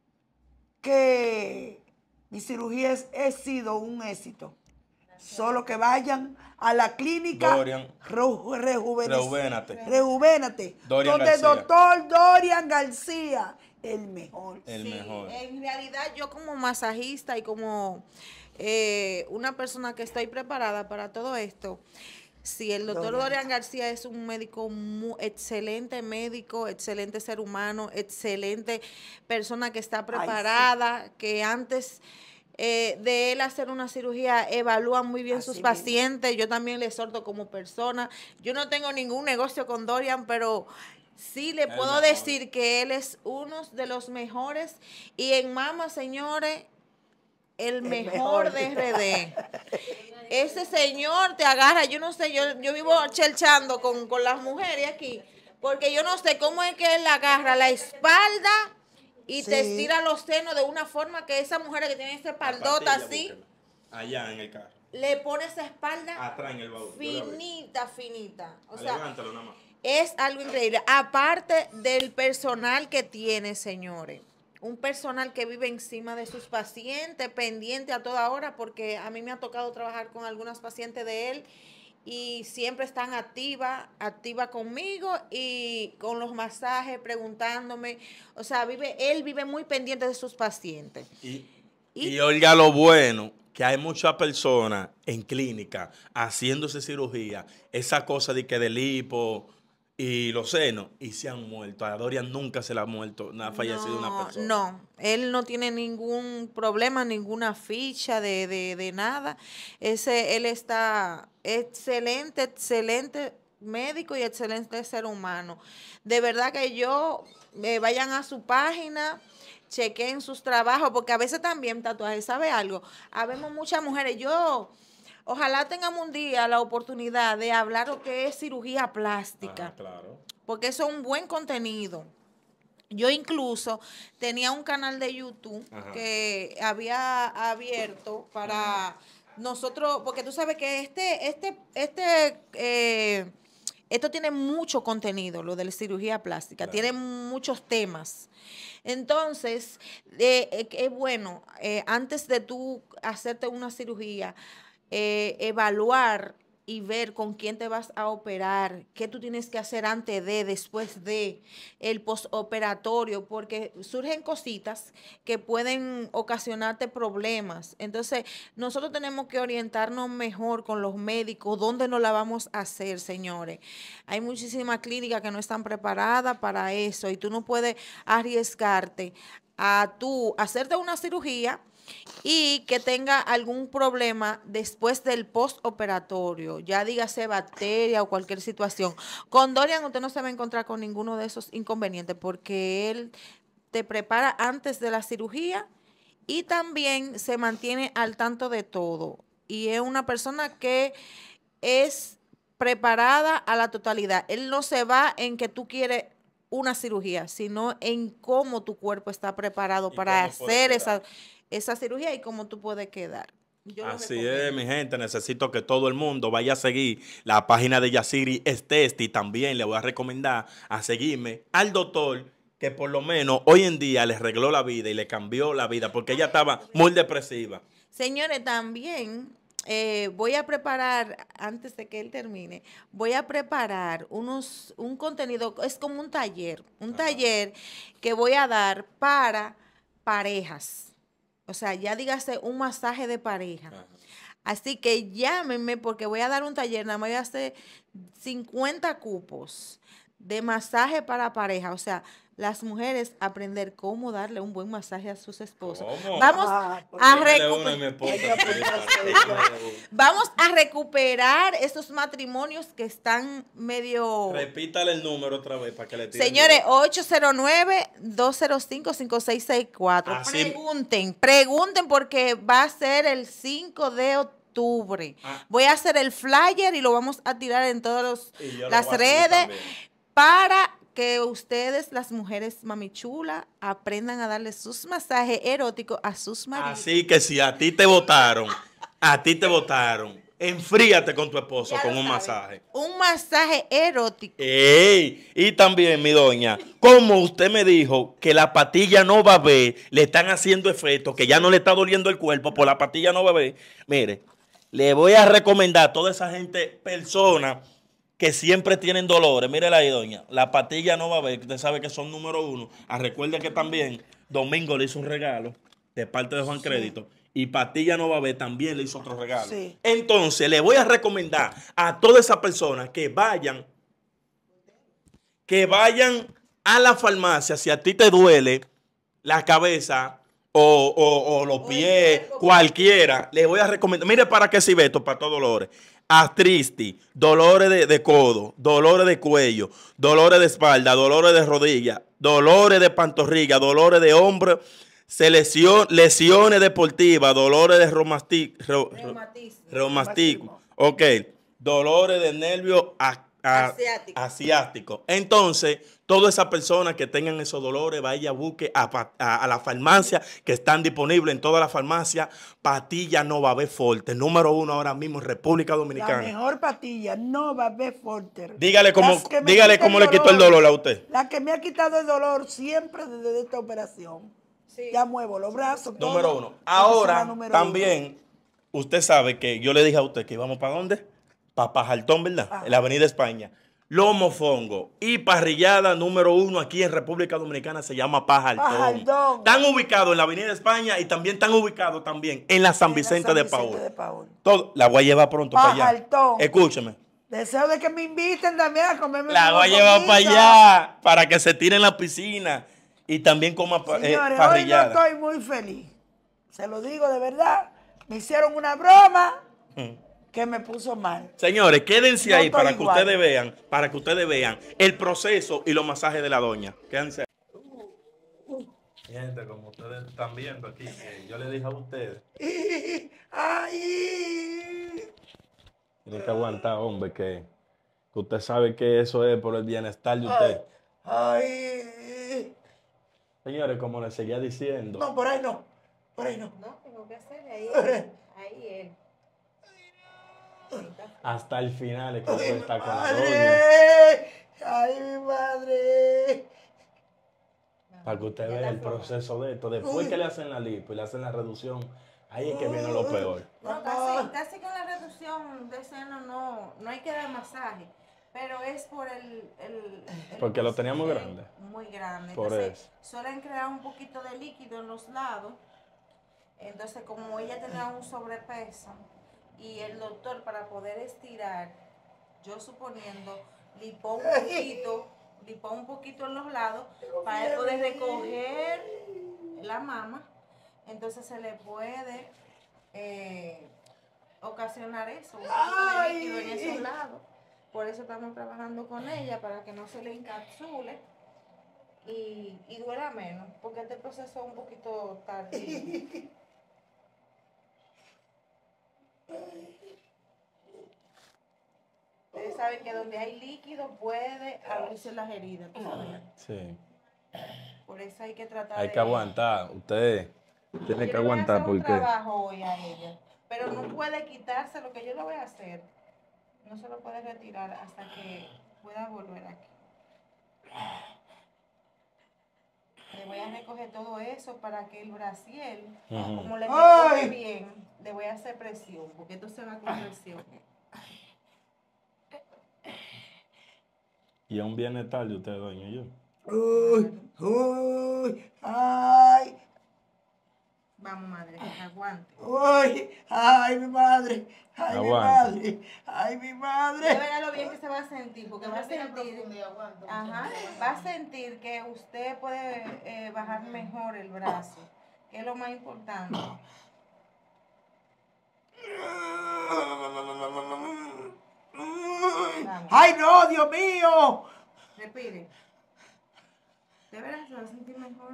que mi cirugía es, he sido un éxito. Solo que vayan a la clínica Dorian, Rejuvénate. Rejuvénate. Dorian donde el doctor Dorian García, el mejor. El sí, mejor. En realidad, yo como masajista y como eh, una persona que estoy preparada para todo esto, sí, el doctor Dorian, Dorian García es un médico muy excelente médico, excelente ser humano, excelente persona que está preparada, Ay, sí. que antes... Eh, de él hacer una cirugía, evalúa muy bien Así sus pacientes. Mismo. Yo también le exhorto como persona. Yo no tengo ningún negocio con Dorian, pero sí le puedo mejor. decir que él es uno de los mejores. Y en Mama, señores, el, el mejor, mejor de R D. Ese señor te agarra, yo no sé, yo, yo vivo chelchando con, con las mujeres aquí, porque yo no sé cómo es que él agarra la espalda y sí. te estira los senos de una forma que esas mujeres que tienen esa espaldota así. Búsquela. Allá en el carro. le pone esa espalda Atrás en el baúl. Yo la vi. finita, finita. O sea, Levántalo nada más. es algo increíble. Aparte del personal que tiene, señores. Un personal que vive encima de sus pacientes, pendiente a toda hora, porque a mí me ha tocado trabajar con algunas pacientes de él y siempre están activas, activa conmigo y con los masajes, preguntándome. O sea, vive, él vive muy pendiente de sus pacientes. Y, Y- y oiga lo bueno, que hay muchas personas en clínica haciéndose cirugía, esa cosa de que del hipo y los senos, y se han muerto. A Dorian nunca se le ha muerto, no ha fallecido una persona. No, él no tiene ningún problema, ninguna ficha de, de, de nada. Ese, él está excelente, excelente médico y excelente ser humano. De verdad que yo, eh, vayan a su página, chequen sus trabajos, porque a veces también tatuajes, ¿sabe algo? Habemos muchas mujeres, yo... Ojalá tengamos un día la oportunidad de hablar lo que es cirugía plástica. Ajá, claro. Porque eso es un buen contenido. Yo incluso tenía un canal de YouTube Ajá. que había abierto para Ajá. nosotros, porque tú sabes que este, este, este, eh, esto tiene mucho contenido, lo de la cirugía plástica, claro. Tiene muchos temas. Entonces, eh, eh, es bueno, eh, antes de tú hacerte una cirugía, Eh, evaluar y ver con quién te vas a operar, qué tú tienes que hacer antes de, después de, el postoperatorio, porque surgen cositas que pueden ocasionarte problemas. Entonces, nosotros tenemos que orientarnos mejor con los médicos, dónde nos la vamos a hacer, señores. Hay muchísimas clínicas que no están preparadas para eso y tú no puedes arriesgarte a tú hacerte una cirugía y que tenga algún problema después del postoperatorio, ya dígase bacteria o cualquier situación. Con Dorian usted no se va a encontrar con ninguno de esos inconvenientes porque él te prepara antes de la cirugía y también se mantiene al tanto de todo. Y es una persona que es preparada a la totalidad. Él no se va en que tú quieres una cirugía, sino en cómo tu cuerpo está preparado para hacer esa... esa cirugía y cómo tú puedes quedar. Yo Así es, mi gente. Necesito que todo el mundo vaya a seguir la página de Yaciri Estesti. También le voy a recomendar a seguirme al doctor que por lo menos hoy en día le arregló la vida y le cambió la vida porque ella estaba muy depresiva. Señores, también eh, voy a preparar, antes de que él termine, voy a preparar unos un contenido, es como un taller, un Ajá. taller que voy a dar para parejas. O sea, ya dígase un masaje de pareja. Ajá. Así que llámenme porque voy a dar un taller, nada más voy a hacer cincuenta cupos de masaje para pareja. O sea, las mujeres aprender cómo darle un buen masaje a sus esposos. ¿Cómo? Vamos ah, a recuperar. Vamos a recuperar esos matrimonios que están medio. Repítale el número otra vez para que le tiren. Señores, ocho cero nueve, dos cero cinco, cinco seis seis cuatro. Así... Pregunten, pregunten porque va a ser el cinco de octubre. Ah. Voy a hacer el flyer y lo vamos a tirar en todas las redes para que ustedes, las mujeres mamichulas, aprendan a darle sus masajes eróticos a sus maridos. Así que si a ti te votaron, a ti te votaron, enfríate con tu esposo ya con un sabe. masaje. Un masaje erótico. Ey, y también, mi doña, como usted me dijo que la patilla no va a ver, le están haciendo efecto, que ya no le está doliendo el cuerpo, por la patilla no va a ver. Mire, le voy a recomendar a toda esa gente, personas que siempre tienen dolores. Mírela ahí, doña. La patilla no va a ver. Usted sabe que son número uno. Ah, recuerde que también Domingo le hizo un regalo de parte de Juan sí. Crédito. Y Patilla no va a ver también le hizo otro regalo. Sí. Entonces, le voy a recomendar a todas esas personas que vayan, que vayan a la farmacia si a ti te duele la cabeza o, o, o los pies, cualquiera. Le voy a recomendar. Mire para qué sirve esto, para todos dolores. Artritis, dolores de, de codo, dolores de cuello, dolores de espalda, dolores de rodilla, dolores de pantorrilla, dolores de hombro, lesión, lesiones deportivas, dolores de reumatismo, reumatismo, ok, dolores de nervios a- Asiático. asiático. Entonces, todas esas personas que tengan esos dolores, vaya, busque a, pa- a, a la farmacia, que están disponibles en todas las farmacias, Patilla Nova B Forte, número uno ahora mismo en República La Dominicana. mejor patilla, Nova B Forte. Dígale cómo, Las que me dígale quitan cómo le quitó el dolor a usted. La que me ha quitado el dolor siempre desde esta operación. Sí. Ya muevo los brazos. todo, Número uno. porque esa es la Ahora, número también, usted sabe que yo le dije a usted que íbamos para dónde? Para Pajaltón, ¿verdad? Ajá. En la Avenida España. Lomo Fongo y parrillada número uno aquí en República Dominicana se llama Pajaltón. Pajaltón. Están ubicados en la Avenida España y también están ubicados también en la San En la Vicente, San de, Vicente Paúl. de Paúl. Todo, la voy a llevar pronto para allá. Pajaltón. Escúcheme. Deseo de que me inviten también a comerme. La mi voy a llevar para mofonguito. allá para que se tire en la piscina y también coma pa- eh, Señores, hoy no parrillada. estoy muy feliz. Se lo digo de verdad. Me hicieron una broma Mm. que me puso mal. Señores, quédense No ahí estoy para que igual. ustedes vean, para que ustedes vean el proceso y los masajes de la doña. Quédense ahí. Gente, como ustedes están viendo aquí, que yo le dije a ustedes. ¡Ay! Tienen que aguantar, hombre, que, que usted sabe que eso es por el bienestar de usted. ¡Ay! Señores, como les seguía diciendo, No, por ahí no. Por ahí no. No, tengo que hacer ahí. Ahí él. hasta el final es que usted está con la doña. ¡Madre! ¡Ay, mi madre! Para que usted Ya vea está el floja. proceso de esto. Después que le hacen la lipo y le hacen la reducción, ahí es que viene lo peor. No, casi, casi con la reducción de seno no, no hay que dar masaje, pero es por el... el- el- Porque lo tenía muy el- grande. Muy grande. Por Entonces, eso. suelen crear un poquito de líquido en los lados. Entonces, como ella tenía un sobrepeso y el doctor para poder estirar, yo suponiendo, lipó un poquito, lipó un poquito en los lados para él poder recoger la mama. Entonces se le puede eh, ocasionar eso, un poquito de líquido en esos lados. Por eso estamos trabajando con ella, para que no se le encapsule y, y duela menos, porque este proceso es un poquito tardío. Ustedes saben que donde hay líquido puede abrirse las heridas, ¿tú sabes? Sí. Por eso hay que tratar Hay de... que aguantar. Usted tiene Yo que le voy a aguantar hacer un porque trabajo hoy a ella, pero no puede quitarse lo que yo le voy a hacer. No se lo puede retirar hasta que pueda volver aquí. Le voy a recoger todo eso para que el brasier, Ujú. como le ¡Ay! recoge bien, le voy a hacer presión, porque esto se va con presión. y aún viene tarde usted, doña y yo. ¡Uy! ¡Uy! ¡Ay! Vamos, madre, aguante. ¡Uy! ¡Ay, mi madre! ¡Ay, Aguanta. mi madre! ¡Ay, mi Ya madre! verá lo bien que se va a sentir, porque va a sentir, ajá, va a sentir que usted puede eh, bajar mejor el brazo, que es lo más importante. Vamos, ¡Ay, no, Dios mío! respire. De verdad se va a sentir mejor.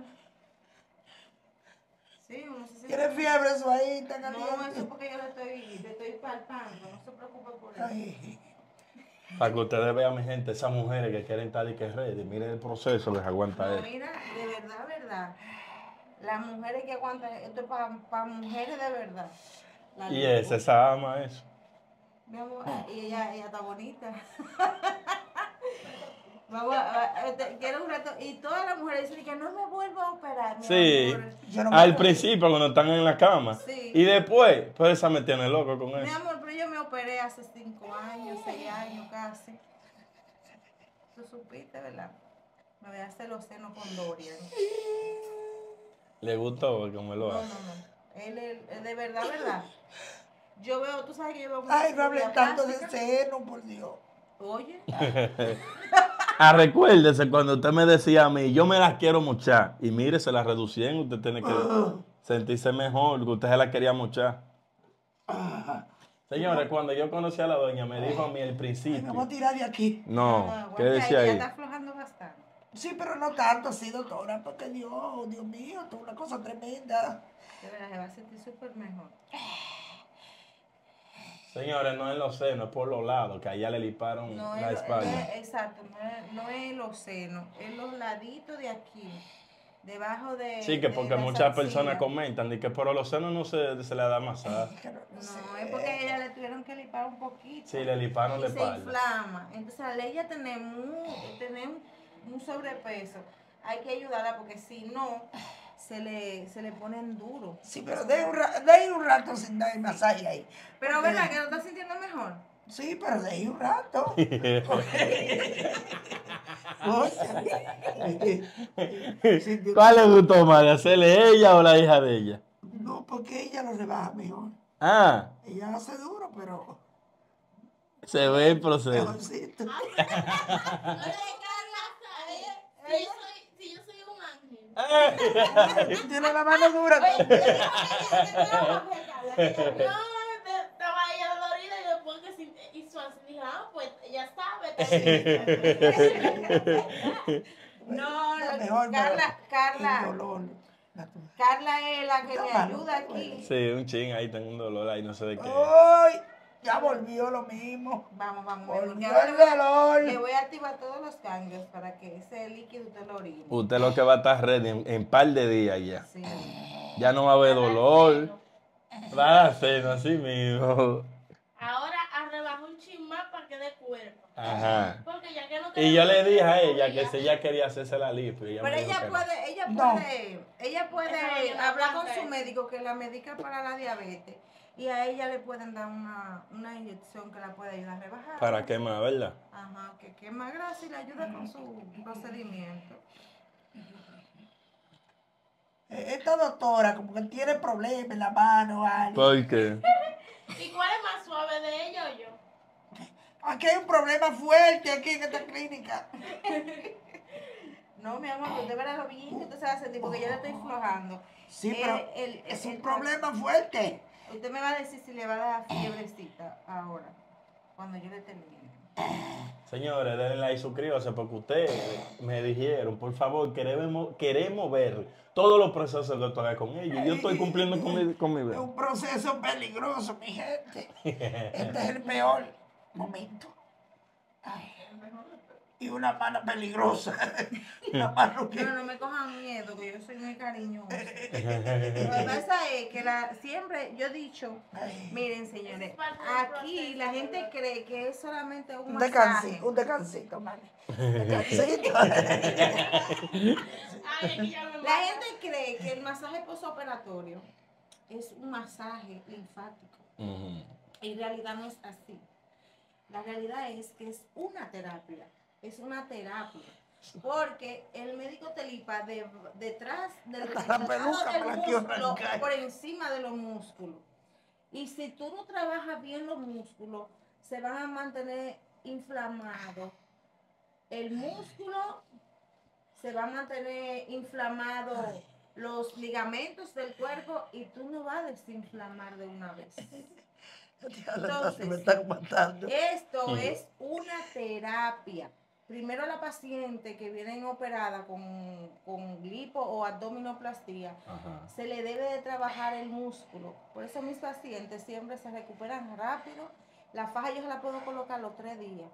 Sí, uno se siente Tiene mejor. fiebre eso ahí, está No, eso es caliente. porque yo le estoy, le estoy palpando, no se preocupe por eso. Ay. Para que ustedes vean, mi gente, esas mujeres que quieren estar y que ready, miren el proceso, les aguanta No, él. mira, de verdad, verdad. Las mujeres que aguantan, esto es para mujeres de verdad. La Y lipo. esa, esa ama eso. Mi amor, y ella, ella está bonita. Vamos a, a- te- quiero un rato. Y todas las mujeres dicen que no me vuelvo a operar. Mi Sí, amor. Yo no me al acuerdo. principio cuando están en la cama. Sí. Y después, pues esa me tiene loco con Mi eso. amor, pero yo me operé hace cinco años, seis años casi. Tú supiste, ¿verdad? Me voy a hacer los senos con Dorian. Le gustó como lo No, no, hace. no. Él es de verdad, ¿verdad? Yo veo, tú sabes que yo veo mucha Ay, no hables cirugía tanto de plástica. seno, por Dios. Oye, Ah, recuérdese cuando usted me decía a mí, yo me las quiero muchar. Y mire, se la reducían, usted tiene que sentirse mejor, que usted se la quería muchar. Señores, cuando yo conocí a la doña, me dijo a mí al Ay, me voy a principio. tirar de aquí. No, aguanta, quédese ella ahí. está aflojando bastante. Sí, pero no tanto así, doctora, porque Dios, Dios mío, esto es una cosa tremenda. De verdad, se va a sentir súper mejor. Señores, no es los senos, es por los lados, que allá le liparon No la es, espalda. es- exacto, no es, no es los senos, es los laditos de aquí, debajo de. Sí, que de porque las muchas personas axilas. comentan de que por los senos no se, se le da masaje. No, es porque a ella le tuvieron que lipar un poquito. Sí, le liparon y la se espalda. inflama. Entonces, al ella tener, muy, tener un, un sobrepeso, hay que ayudarla porque si no, se le, se le ponen duro. Sí, pero de un, ra- de ahí un rato sin dar masaje ahí. Pero, Porque- ¿verdad que no estás sintiendo mejor? Sí, pero de ahí un rato. Oye, sí, Dios- ¿Cuál le gustó más, de hacerle ella o la hija de ella? No, porque ella lo rebaja mejor. Ah, Ella hace duro, pero se ve el proceso. mejorcito. Oye, Carla, si yo soy, si yo soy un ángel. Tiene la mano dura. No, te- estaba ella dolorida y después que sí hizo así, dije, ah, pues ya sabe. No, La lo- mejor, Carla, pero Carla, el dolor. La- Carla es la que Está me malo, ayuda está aquí. Sí, un ching, ahí tengo un dolor, ahí no sé de qué. ¡Ay! Ya volvió lo mismo. Vamos, vamos. Volvió que ahora el le voy a- dolor. Le voy a activar todos los cambios para que ese líquido usted lo orine. Usted lo que va a estar ready en, en par de días ya. Sí. Ya no va a haber dolor. Va a ser así mismo. Ahora a rebajar un chin más para que dé cuerpo. Ajá. Porque ya que no Y yo le tenemos dije a cuerpo, ella que ya- si ella quería hacerse la lipo. y ella Pero me dijo ella que no. puede, ella No. puede, ella puede Esa no es la hablar con blanca su esa. médico que la medica para la diabetes y a ella le pueden dar una, una inyección que la puede ayudar a rebajar. ¿Para qué más, verdad? Ajá, que quema grasa y le ayuda con su procedimiento. Eh, Esta doctora como que tiene problemas en la mano, algo. ¿Por qué? ¿Y cuál es más suave de ella o yo? Aquí hay un problema fuerte aquí en esta clínica. No, mi amor, usted verá lo bien que usted se va a sentir porque yo le estoy flojando. Sí, Eh, pero el- es el- un problema fuerte. Usted me va a decir si le va a dar fiebrecita ahora, cuando yo le termine. Señores, denle like y suscríbanse porque ustedes me dijeron, por favor, queremos, queremos ver todos los procesos que estoy haga con ellos. Yo estoy cumpliendo con mi, con mi Es deber. un proceso peligroso, mi gente. Este es el peor momento. Ay, y una mano peligrosa. Una mano que... No, no me cojan miedo, que yo soy muy cariñosa. Lo que pasa es que la, siempre yo he dicho, Ay, miren señores, Es parte del aquí proceso, la gente ¿verdad? cree que es solamente un un masaje. descansito, un descansito, mami. Descansito. Ay, aquí ya me La mata. gente cree que el masaje posoperatorio es un masaje linfático. Ujú. En realidad no es así. La realidad es que es una terapia. Es una terapia. Porque el médico te lipa de, detrás del, Hasta la detrás peluca del me la quiero músculo, arrancar. por encima de los músculos. Y si tú no trabajas bien los músculos, se van a mantener inflamados. El músculo se va a mantener inflamado, los ligamentos del cuerpo, y tú no vas a desinflamar de una vez. Entonces, me están matando. Esto es una terapia. Primero la paciente que viene operada con, con lipo o abdominoplastía, Ajá. se le debe de trabajar el músculo. Por eso mis pacientes siempre se recuperan rápido. La faja yo se la puedo colocar los tres días.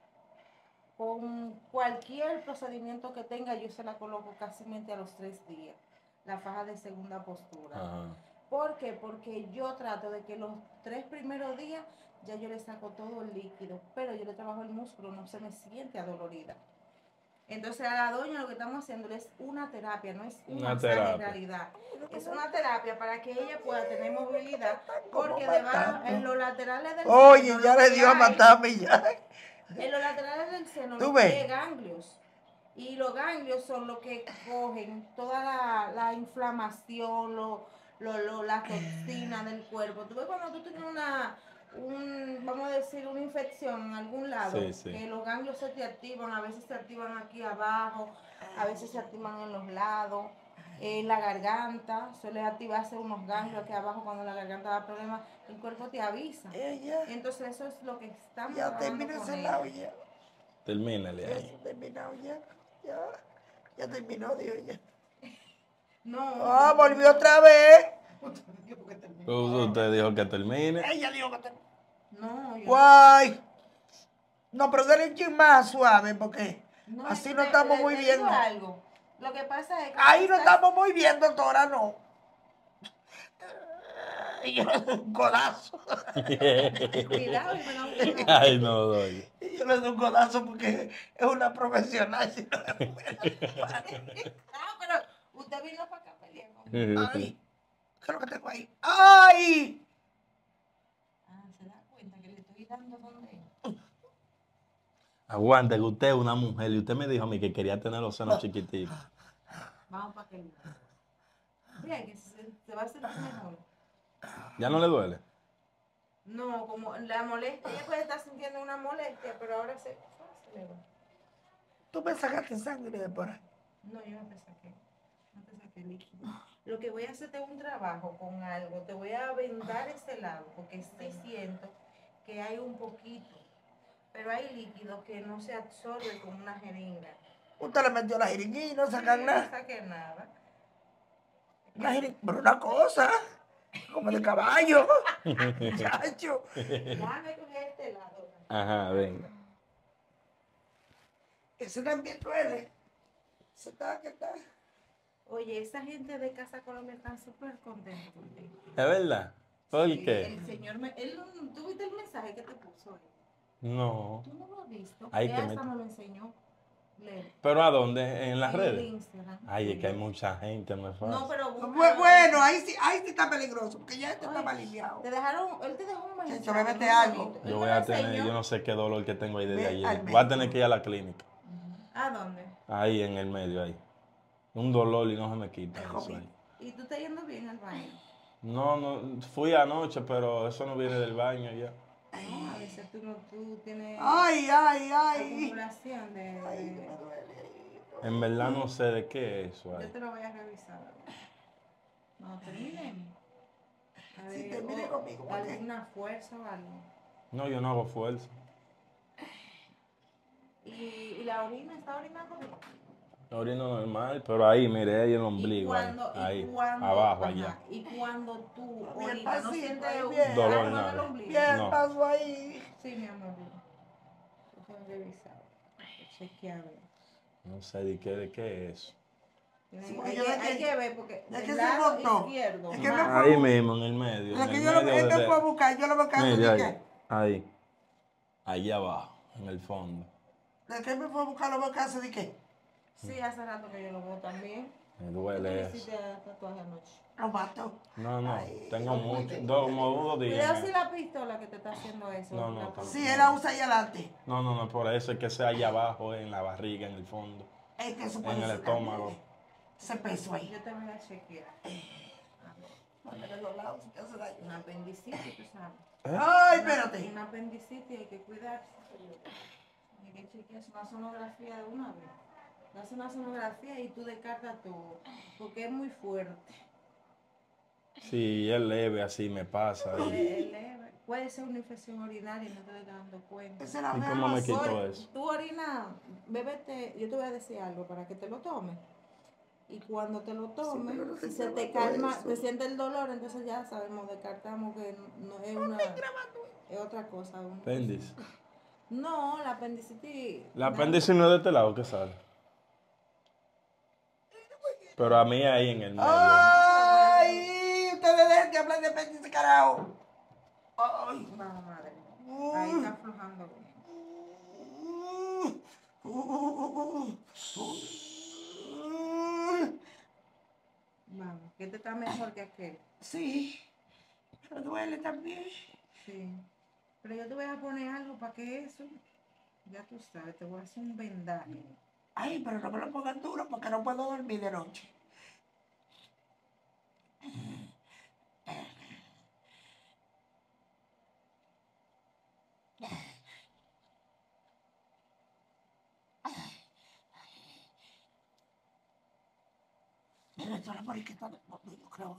Con cualquier procedimiento que tenga yo se la coloco casi a los tres días. La faja de segunda postura. Ajá. ¿Por qué? Porque yo trato de que los tres primeros días ya yo le saco todo el líquido, pero yo le trabajo el músculo, no se me siente adolorida. Entonces a la doña lo que estamos haciendo es una terapia, no es un Una masaje terapia. en realidad. Es una terapia para que ella pueda tener movilidad, porque Como debajo, matando. en los laterales del Oye, seno, ya lo le que dio a hay- matarme ya. en los laterales del seno ¿Tú lo ves? que hay ganglios. Y los ganglios son los que cogen toda la, la inflamación, lo, lo, lo- la toxina del cuerpo. Tú ves cuando tú tienes una, un, vamos a decir, una infección en algún lado, Sí, sí. que los ganglios se te activan, a veces se activan aquí abajo, a veces se activan en los lados, en la garganta, suele activarse unos ganglios aquí abajo cuando la garganta da problemas, el cuerpo te avisa. Ella Entonces eso es lo que estamos ya trabajando terminó con ese ella. lado ya. Termínale Ya ahí. terminado ya. Ya. Ya terminó, Dios ya. No. Ah, volvió otra vez. Usted dijo que termine. Ella dijo que terminó. No, yo Guay. No, pero dale un chin más suave, porque no, así es no que estamos le- muy le bien. digo ¿no? algo. Lo que pasa es que Ahí tú no estás- estamos muy bien, doctora, no. Ay, yo le doy un codazo. Cuidado y me da un codazo. Ay, no, doy. Yo le doy un codazo porque es una profesional. Si no me muero. Ah, pero usted vino para acá a pelear conmigo. Ay, ¿qué es lo que tengo ahí? ¡Ay! Ah, se da cuenta que le estoy dando donde. Aguante, que usted es una mujer y usted me dijo a mí que quería tener los senos chiquititos. Vamos para que vea que se, se va a sentir mejor. ¿Ya no le duele? No, como la molestia, ella puede estar sintiendo una molestia, pero ahora se, se le va. Tú me sacaste sangre de por ahí. No, yo no te saqué. No te saqué líquido. Lo que voy a hacerte es un trabajo con algo. Te voy a vendar ese lado, porque sí siento que hay un poquito. Pero hay líquido que no se absorbe con una jeringa. Usted le metió la jeringuilla y no Sí, sacan no nada. saqué nada. Una jeringa, pero una cosa, como de caballo. Chacho. Déjame coger este lado. Ajá, venga. Ese también duele. Ese está que está. Oye, esa gente de Casa Colombia está súper contenta contigo. ¿Es verdad? ¿Por Sí, qué? El señor, me, él, ¿tú viste el mensaje que te puso él? No. ¿Tú no lo has visto? Ay, Él que hasta me- me lo enseñó. Leer. ¿Pero a dónde? ¿En las En el redes? Instagram. Ay, es que hay mucha gente, no es fácil. No, pero Bu- búscalo. Bueno, ahí sí, ahí sí está peligroso, porque ya este Oye, estaba aliviado. Te dejaron, él te dejó un mensaje. Chacho, bébete muy algo. bonito. Él Yo me voy lo a tener, enseñó. yo no sé qué dolor que tengo ahí desde Ve ayer. al Voy a tener médico. que ir a la clínica. ¿A dónde? Ahí en el medio, ahí. Un dolor y no se me quita Hijo eso mío. ahí. ¿Y tú estás yendo bien al baño? No, no, fui anoche, pero eso no viene del baño ya. No, a veces tú no, tú tienes Ay, ay, ay. acumulación de... Ay, de- que me duele. En verdad no sé de qué es eso Yo ahí. te lo voy a revisar. No, terminemos. A Sí, ver, termine o conmigo, ¿por qué? alguna fuerza o algo. No, yo no hago fuerza. ¿Y, y la orina está orinando bien? Orino normal, pero ahí, mire, ahí el Y ombligo, ahí, cuando, y ahí, cuando, abajo, ajá, allá. y cuando tú Bien orinas, ¿no pasito, sientes ahí un bien. Dolor, algo en el nada. ombligo? Bien, No. paso ahí. Sí, mi amor. Yo tengo que revisar. Chequear. No sé de qué, de qué es eso. Tiene- Sí, hay, yo que, de que- hay que ver porque de que del se lado montó. izquierdo. Es que más- me- Ahí mismo, en el medio. Es en que el yo lo, medio él me de- fue a buscar, yo lo voy a buscar. Mire, ¿De ahí, qué? ahí. Allá abajo, en el fondo. ¿De qué me fue a buscar? ¿Lo voy a buscar? ¿De qué? Sí, hace rato que yo lo veo también. Me ¿Qué duele tú eso. hiciste tatuaje anoche? Lo mato. No, no, Ay, tengo Dios mucho, mío. dos, como dos días. Cuidado si la pistola que te está haciendo eso. No, no, la tampoco. Sí, él la usa ahí adelante. No, no, no, por eso es que sea allá abajo, en la barriga, en el fondo, Es que eso puede en el ser estómago. también. Ese peso ahí. Yo te voy a chequear. Mándale los lados, si te hace daño. Una apendicitis, tú sabes. Ay, Una- espérate. Una apendicitis hay que cuidarse. Hay que chequearse una sonografía de una vez. Te haces una sonografía y tú descartas todo. Porque es muy fuerte. Sí, es leve, así me pasa. Es- Y, es leve. Puede ser una infección urinaria y no te estás dando cuenta. Esa es la ¿y vena cómo me más- quito Ori- eso? Tú orina, bébete, yo te voy a decir algo para que te lo tomes. Y cuando te lo tomes, pero no te si se te grabando calma, eso. te siente el dolor, entonces ya sabemos, descartamos que no es una, es otra cosa. un- Apéndice. No, la apendicitis. La apéndice no es de este lado que sale. Pero a mí ahí en el medio. Ay, ustedes dejen que hablen de apéndice, carajo. Ay. Vamos, madre. Ahí está aflojando bien. Vamos, que este está mejor que aquel. Sí, pero duele también. Sí. Pero yo te voy a poner algo para que eso, ya tú sabes, te voy a hacer un vendaje. Ay, pero no me lo pongan duro porque no puedo dormir de noche. Mira, esto es la mariquita del mundo, yo creo.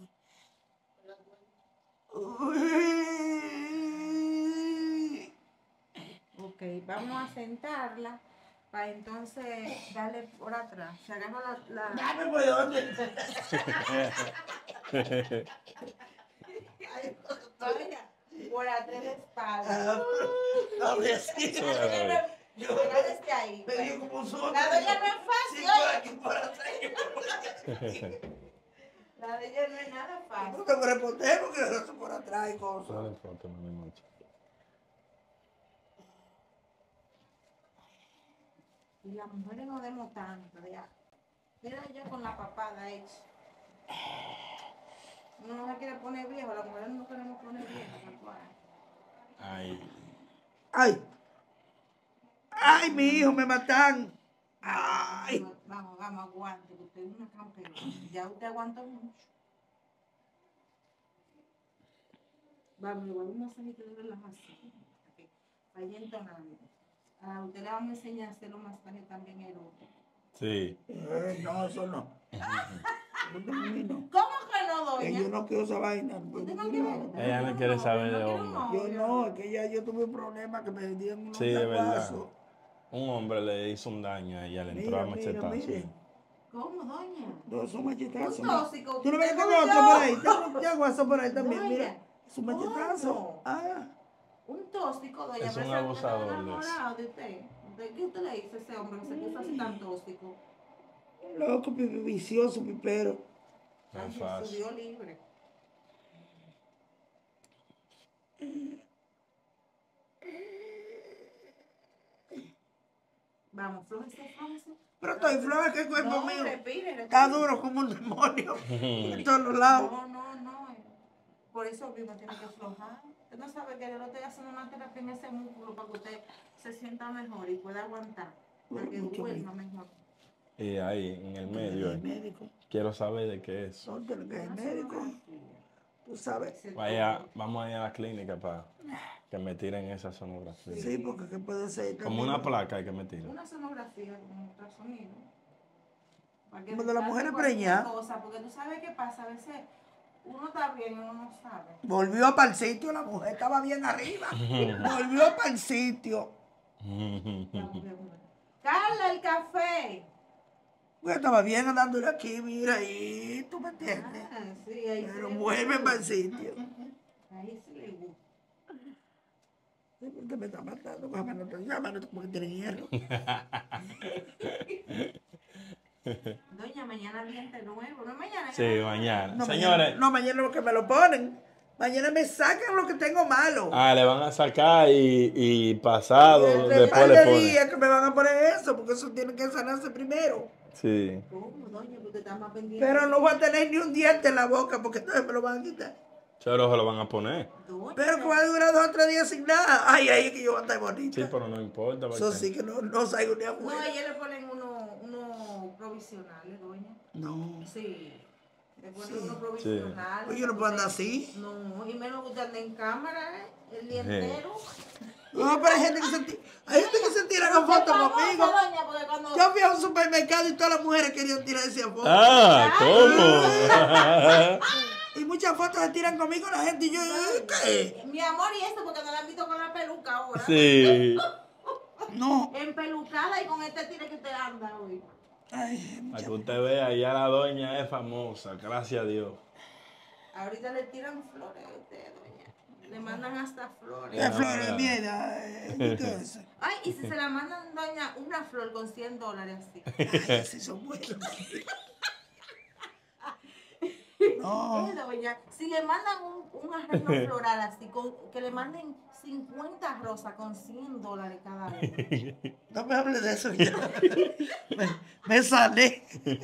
Uy. Ok, vamos a sentarla para entonces darle por atrás. Se agarra la... la... Dame por dónde. Ay, doctora, por atrás de Ah, espalda. a ver, sí. Yo Mira desde ahí. Me dio como un susto. La de ella no es fácil, Sí, oye. por aquí, por atrás. La de ella no es nada fácil. No tengo que responder porque no sé por atrás y cosas. Dale foto, mami, mucho. Y las mujeres no demos tanto, ya. Mira yo con la papada hecha. Uno no se quiere poner viejo, las mujeres no queremos poner viejo. Ay. Ay. Ay, mi hijo, me matan. Ay. Vamos, vamos, vamos, aguante, que usted es una campeona. Ya usted aguantó mucho. Vamos, le voy a dar un masajito de relajación. Vaya entonando. A usted le vamos a enseñar a hacer los masajes también eróticos. Sí. Eh, no, eso no. No tengo ni no. ¿Cómo que no, Que doña? yo no quiero esa vaina. ¿Usted no Yo quiere? no. Ella no quiere saber de quiere un hombre. Yo novio. no, es que ya yo tuve un problema que me dieron unos Sí, de verdad. chaguazos. Un hombre le hizo un daño a ella, le entró Mira, a mira, machetazo. mire. ¿Cómo, doña? Dos son machetazos. Un ¿no? tóxico. Tú no ves que Tengo tengo otro yo. por ahí. Tengo chaguazos por ahí también, Doña, mira. Es un machetazo. ¿cómo? Ah, Un tóxico, doña. Es pero un ese hombre abusador está de eso. enamorado de usted. ¿De qué usted le dice a ese hombre que se puso así tan tóxico? loco, pipi, vicioso, pipero. No es Ay, fácil. subió libre. Vamos, flójese, flójese. Pero estoy floja que el cuerpo No, mío respire, respire. está duro como un demonio. En todos los lados. No, no, no. eh. Por eso mismo tiene que aflojar. Usted no sabe que yo le estoy haciendo una terapia en ese músculo para que usted se sienta mejor y pueda aguantar. Para que Mucho duerma mejor. Y ahí, en el medio, El eh, médico. quiero saber de qué es. Ponte lo que es el médico. Tú sabes. Vaya, vamos a ir a la clínica para que me tiren esa sonografía. Sí, porque ¿qué puede ser? Como una placa hay que me tiren. Una sonografía con ultrasonido. Para que Como de la descarte mujer cualquier preñada. cosa, porque tú sabes qué pasa, a veces uno está bien y uno no sabe. Volvió para el sitio, la mujer estaba bien arriba. Volvió para el sitio. Carla, el café. Pues estaba bien andándole aquí, mira ahí, tú me entiendes. Ah, sí, ahí sí Pero le vuelve gusta. para el sitio. Ahí sí le gusta. Sí, porque me está matando, coja, no te llama, no te porque tiene hierro. Doña, mañana diente nuevo, no mañana. Sí, mañana. No, Señores, mañana, no, mañana lo que me lo ponen. Mañana me sacan lo que tengo malo. ah, le van a sacar y, y pasado, Entre un después par le de ponen. días que me van a poner eso, porque eso tiene que sanarse primero. Sí. ¿Cómo, doña? Porque está más pendiente. Pero no voy a tener ni un diente en la boca, porque entonces me lo van a quitar. Pero se lo van a poner. Doña, Pero que va a durar dos o tres días sin nada. Ay, ay, es que yo voy a estar bonita. Sí, pero no importa. Eso porque- sí que no, no salgo ni no, afuera. a ella le ponen unos uno provisionales, doña. No. Sí. Le ponen Sí. unos provisionales. Pues yo no puedo andar así. No, y menos que usted ande en cámara, ¿eh? El día Sí. entero. No, pero hay gente que se, ti- hay gente que se tira con fotos Famosa, conmigo. doña, porque cuando... Yo fui a un supermercado y todas las mujeres querían tirarse fotos. Ah, ¿cómo? Y muchas fotos se tiran conmigo la gente y yo, ¿eh, ¿qué? Mi amor, y esto porque no la han visto con la peluca ahora. Sí. No. Empelucada y con este tire que te anda hoy. Ay, Para que usted vea, ya la doña es famosa, gracias a Dios. Ahorita le tiran flores a usted, doña. Le mandan hasta flores. qué flores de mierda. eh, ¿qué es eso? Ay, y si se la mandan, doña, una flor con cien dólares así. Ay, así son buenos. No. Eh, doña, si le mandan un, un arreglo floral así, con, que le manden cincuenta rosas con cien dólares cada uno. No me hables de eso ya. Me, me sané.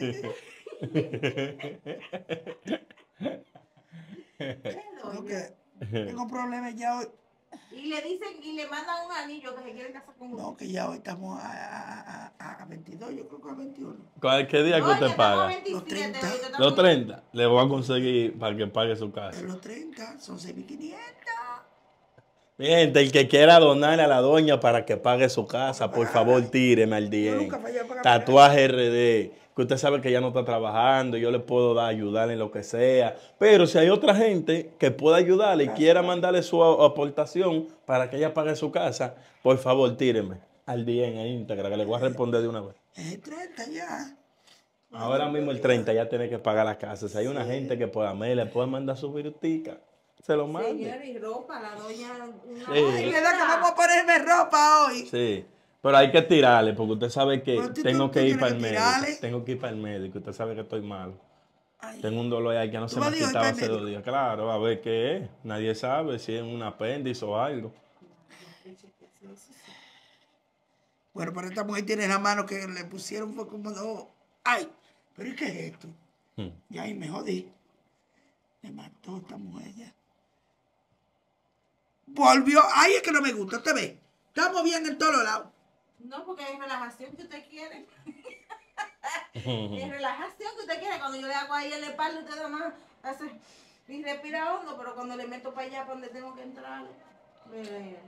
Eh, doña. Ok. Tengo problemas ya hoy. Y le dicen, y le mandan un anillo que se quieren casar con usted. No, que ya hoy estamos a, a, a, a veintidós, yo creo que a veintiuno. ¿Cuál- ¿Qué día que Doña, usted estamos a paga? veintisiete, Los treinta. ahorita estamos- Los treinta. Le voy a conseguir para que pague su casa. En los treinta son seis mil quinientos. Mi gente, el que quiera donarle a la doña para que pague su casa, por favor, tíreme al Yo D M. nunca fallé a pagar Tatuaje R D, que usted sabe que ya no está trabajando, yo le puedo dar, ayudarle en lo que sea. Pero si hay otra gente que pueda ayudarle y quiera mandarle su a- aportación para que ella pague su casa, por favor, tíreme al D M, a Instagram, que le voy a responder de una vez. Es el treinta ya. Ahora mismo el treinta ya tiene que pagar la casa. Si hay una gente que pueda, me le puede mandar su virutica. se lo mande. Señor, y ropa, la doña. Una Sí. Ay, ¿verdad que vamos a ponerme ropa hoy? Sí, pero hay que tirarle, porque usted sabe que Pero tú- tengo tú que ir tienes para que el médico. tirarle. Tengo que ir para el médico. Usted sabe que estoy malo. Ay, Tengo un dolor ahí que no ¿Tú se me vas ha a ir hoy quitado para el hace dos médico? días. Claro, a ver qué es. Nadie sabe si es un apéndice o algo. Bueno, pero esta mujer tiene la mano que le pusieron fue como dos. Ay, pero ¿y qué es esto? Hmm. Y ahí me jodí. Me mató esta mujer ya. Volvió. Ay, es que no me gusta, ¿usted ve? Estamos bien en todos lados. No, porque es relajación que usted quiere. Es relajación que usted quiere. Cuando yo le hago ahí en la espalda, usted nada más hace y respira hondo, pero cuando le meto para allá, para donde tengo que entrar, le,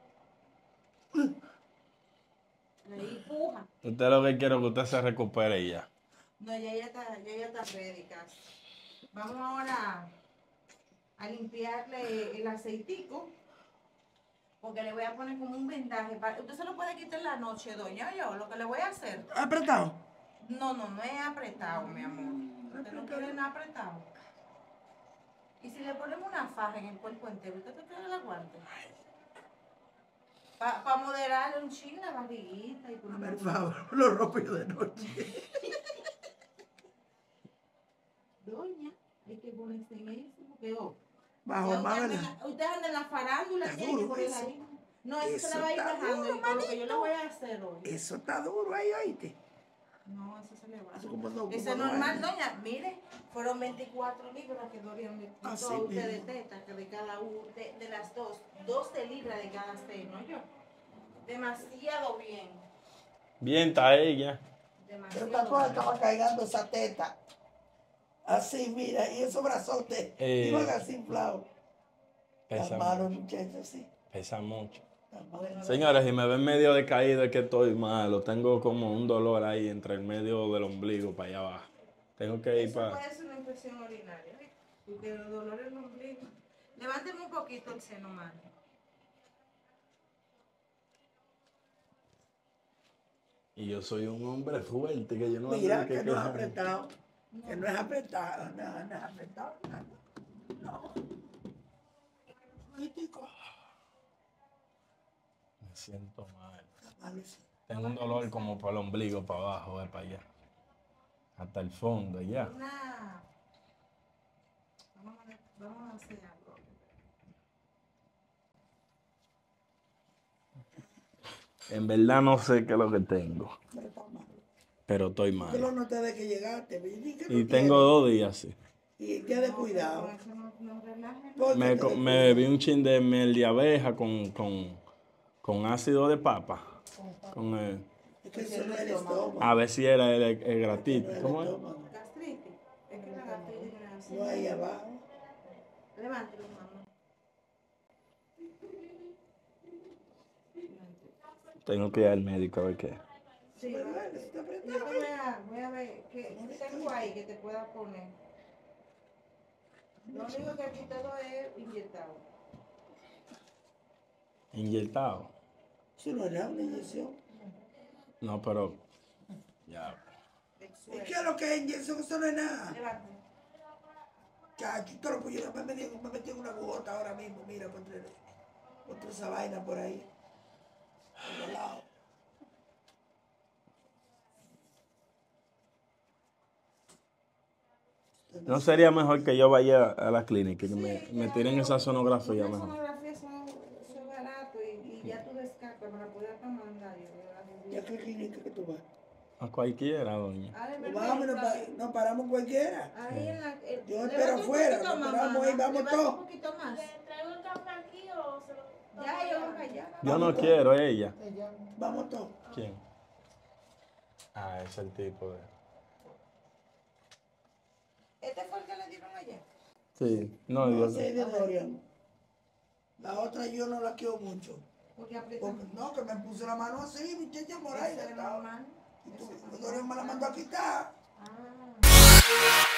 le empuja. Usted lo que quiere es que usted se recupere y ya. No, ya ya está, ya ya está ready casi. Vamos ahora a limpiarle el aceitico, porque le voy a poner como un vendaje. para- Usted se lo puede quitar en la noche, doña. Yo, lo que le voy a hacer. ¿Apretado? No, no, no es apretado, mi amor. Usted no quiere nada apretado. Y si le ponemos una faja en el cuerpo entero, ¿usted te quiere la aguante? Para pa moderarle un chin la barriguita y por Por favor, lo rompo yo de noche. Doña, hay que ponerse en eso, porque oh, Bajo ya más, usted, anda en ¿verdad? la, usted anda en la farándula, Está tiene que duro ponerla eso. ahí. No, eso, Eso se la va a ir está dejando. duro, Y con lo que yo le voy a hacer hoy. Eso está duro ahí, oíste. No, eso se le va. Eso como no, Eso como es no normal, hay. doña. Mire, fueron veinticuatro libras que Dorian le quitó Así a usted de mismo. teta, que de cada uno, de, de las dos, doce libras de cada seno, yo. Demasiado bien. Bien está ella. Pero Demasiado tatuaje bien. estaba cargando esa teta. Así, mira, y esos brazotes Eh. iban así inflados. Pesa Tan malo, mucho. muchachos, sí. Pesa mucho. Tan malo. Señores, si me ven medio decaído es que estoy malo. Tengo como un dolor ahí entre el medio del ombligo para allá abajo. Tengo que ir Eso para... puede ser una infección urinaria, ¿eh? Porque el dolor en el ombligo. Levánteme un poquito el seno, mano. Y yo soy un hombre fuerte, que yo no Mira, tengo que no es quejarme. apretado. Que no es apretado, no, no es apretado, nada. No. Político. Me siento mal. Malo, sí. Tengo un dolor como por el ombligo para abajo, es para allá. Hasta el fondo, ya. Una... Vamos a, vamos a hacer algo. En verdad no sé qué es lo que tengo, Pero está malo. pero estoy Yo lo mal. noté de que llegaste, vi que no Y tengo tiene. dos días así. Y ten de cuidado. No, eso no, no relaje, ¿no? Porque Me, te co- de me cuidado. bebí un chin de miel de abeja con, con, con ácido de papa. Con el- Es que eso no es el estómago. a ver si era el, el No es gratito. el ¿Cómo es? estómago. Gastritis. Es que la gastritis no es así. No ahí abajo. Levántelo, mamá. Tengo que ir al médico a ver qué. Sí, Pero va. bueno, está Yo te apretado. voy a, voy a ver qué qué tengo ahí que te pueda poner. Lo único que aquí todo es inyectado. Inyectado. Eso no era una inyección. No, pero. Ya. ¿Y qué es lo que es inyección? Eso no es nada. Levántalo. Chacho, todo lo que yo me metí, me metí en una bugota ahora mismo, mira, contra, contra esa vaina por ahí. Por el lado. ¿No sería mejor que yo vaya a la clínica y que me, me tiren esa sonografía Una mejor? sonografía son, son barato y, y ya tú descartas para poder tomar ¿Y a qué clínica que tú vas? A cualquiera, doña. Pues vamos, nos, pa- nos paramos cualquiera. Ahí en la, eh, Yo levanta espero un afuera, poquito nos más, paramos mamá, ahí, vamos levanta todos. un poquito más. ¿Le traigo el café aquí o se lo Ya, yo voy para allá. Yo no quiero ella. Vamos todos. ¿Quién? Ah, es el tipo de. ¿Este fue el que le dieron ayer? Sí. No, No yo. sé de Dorian. La otra yo no la quiero mucho. Porque aprieta. Porque, no, que me puse la mano así, muchacha, por ahí. Ese es estaba. normal. Y tú, Dorian me la mandó a quitar. Ah.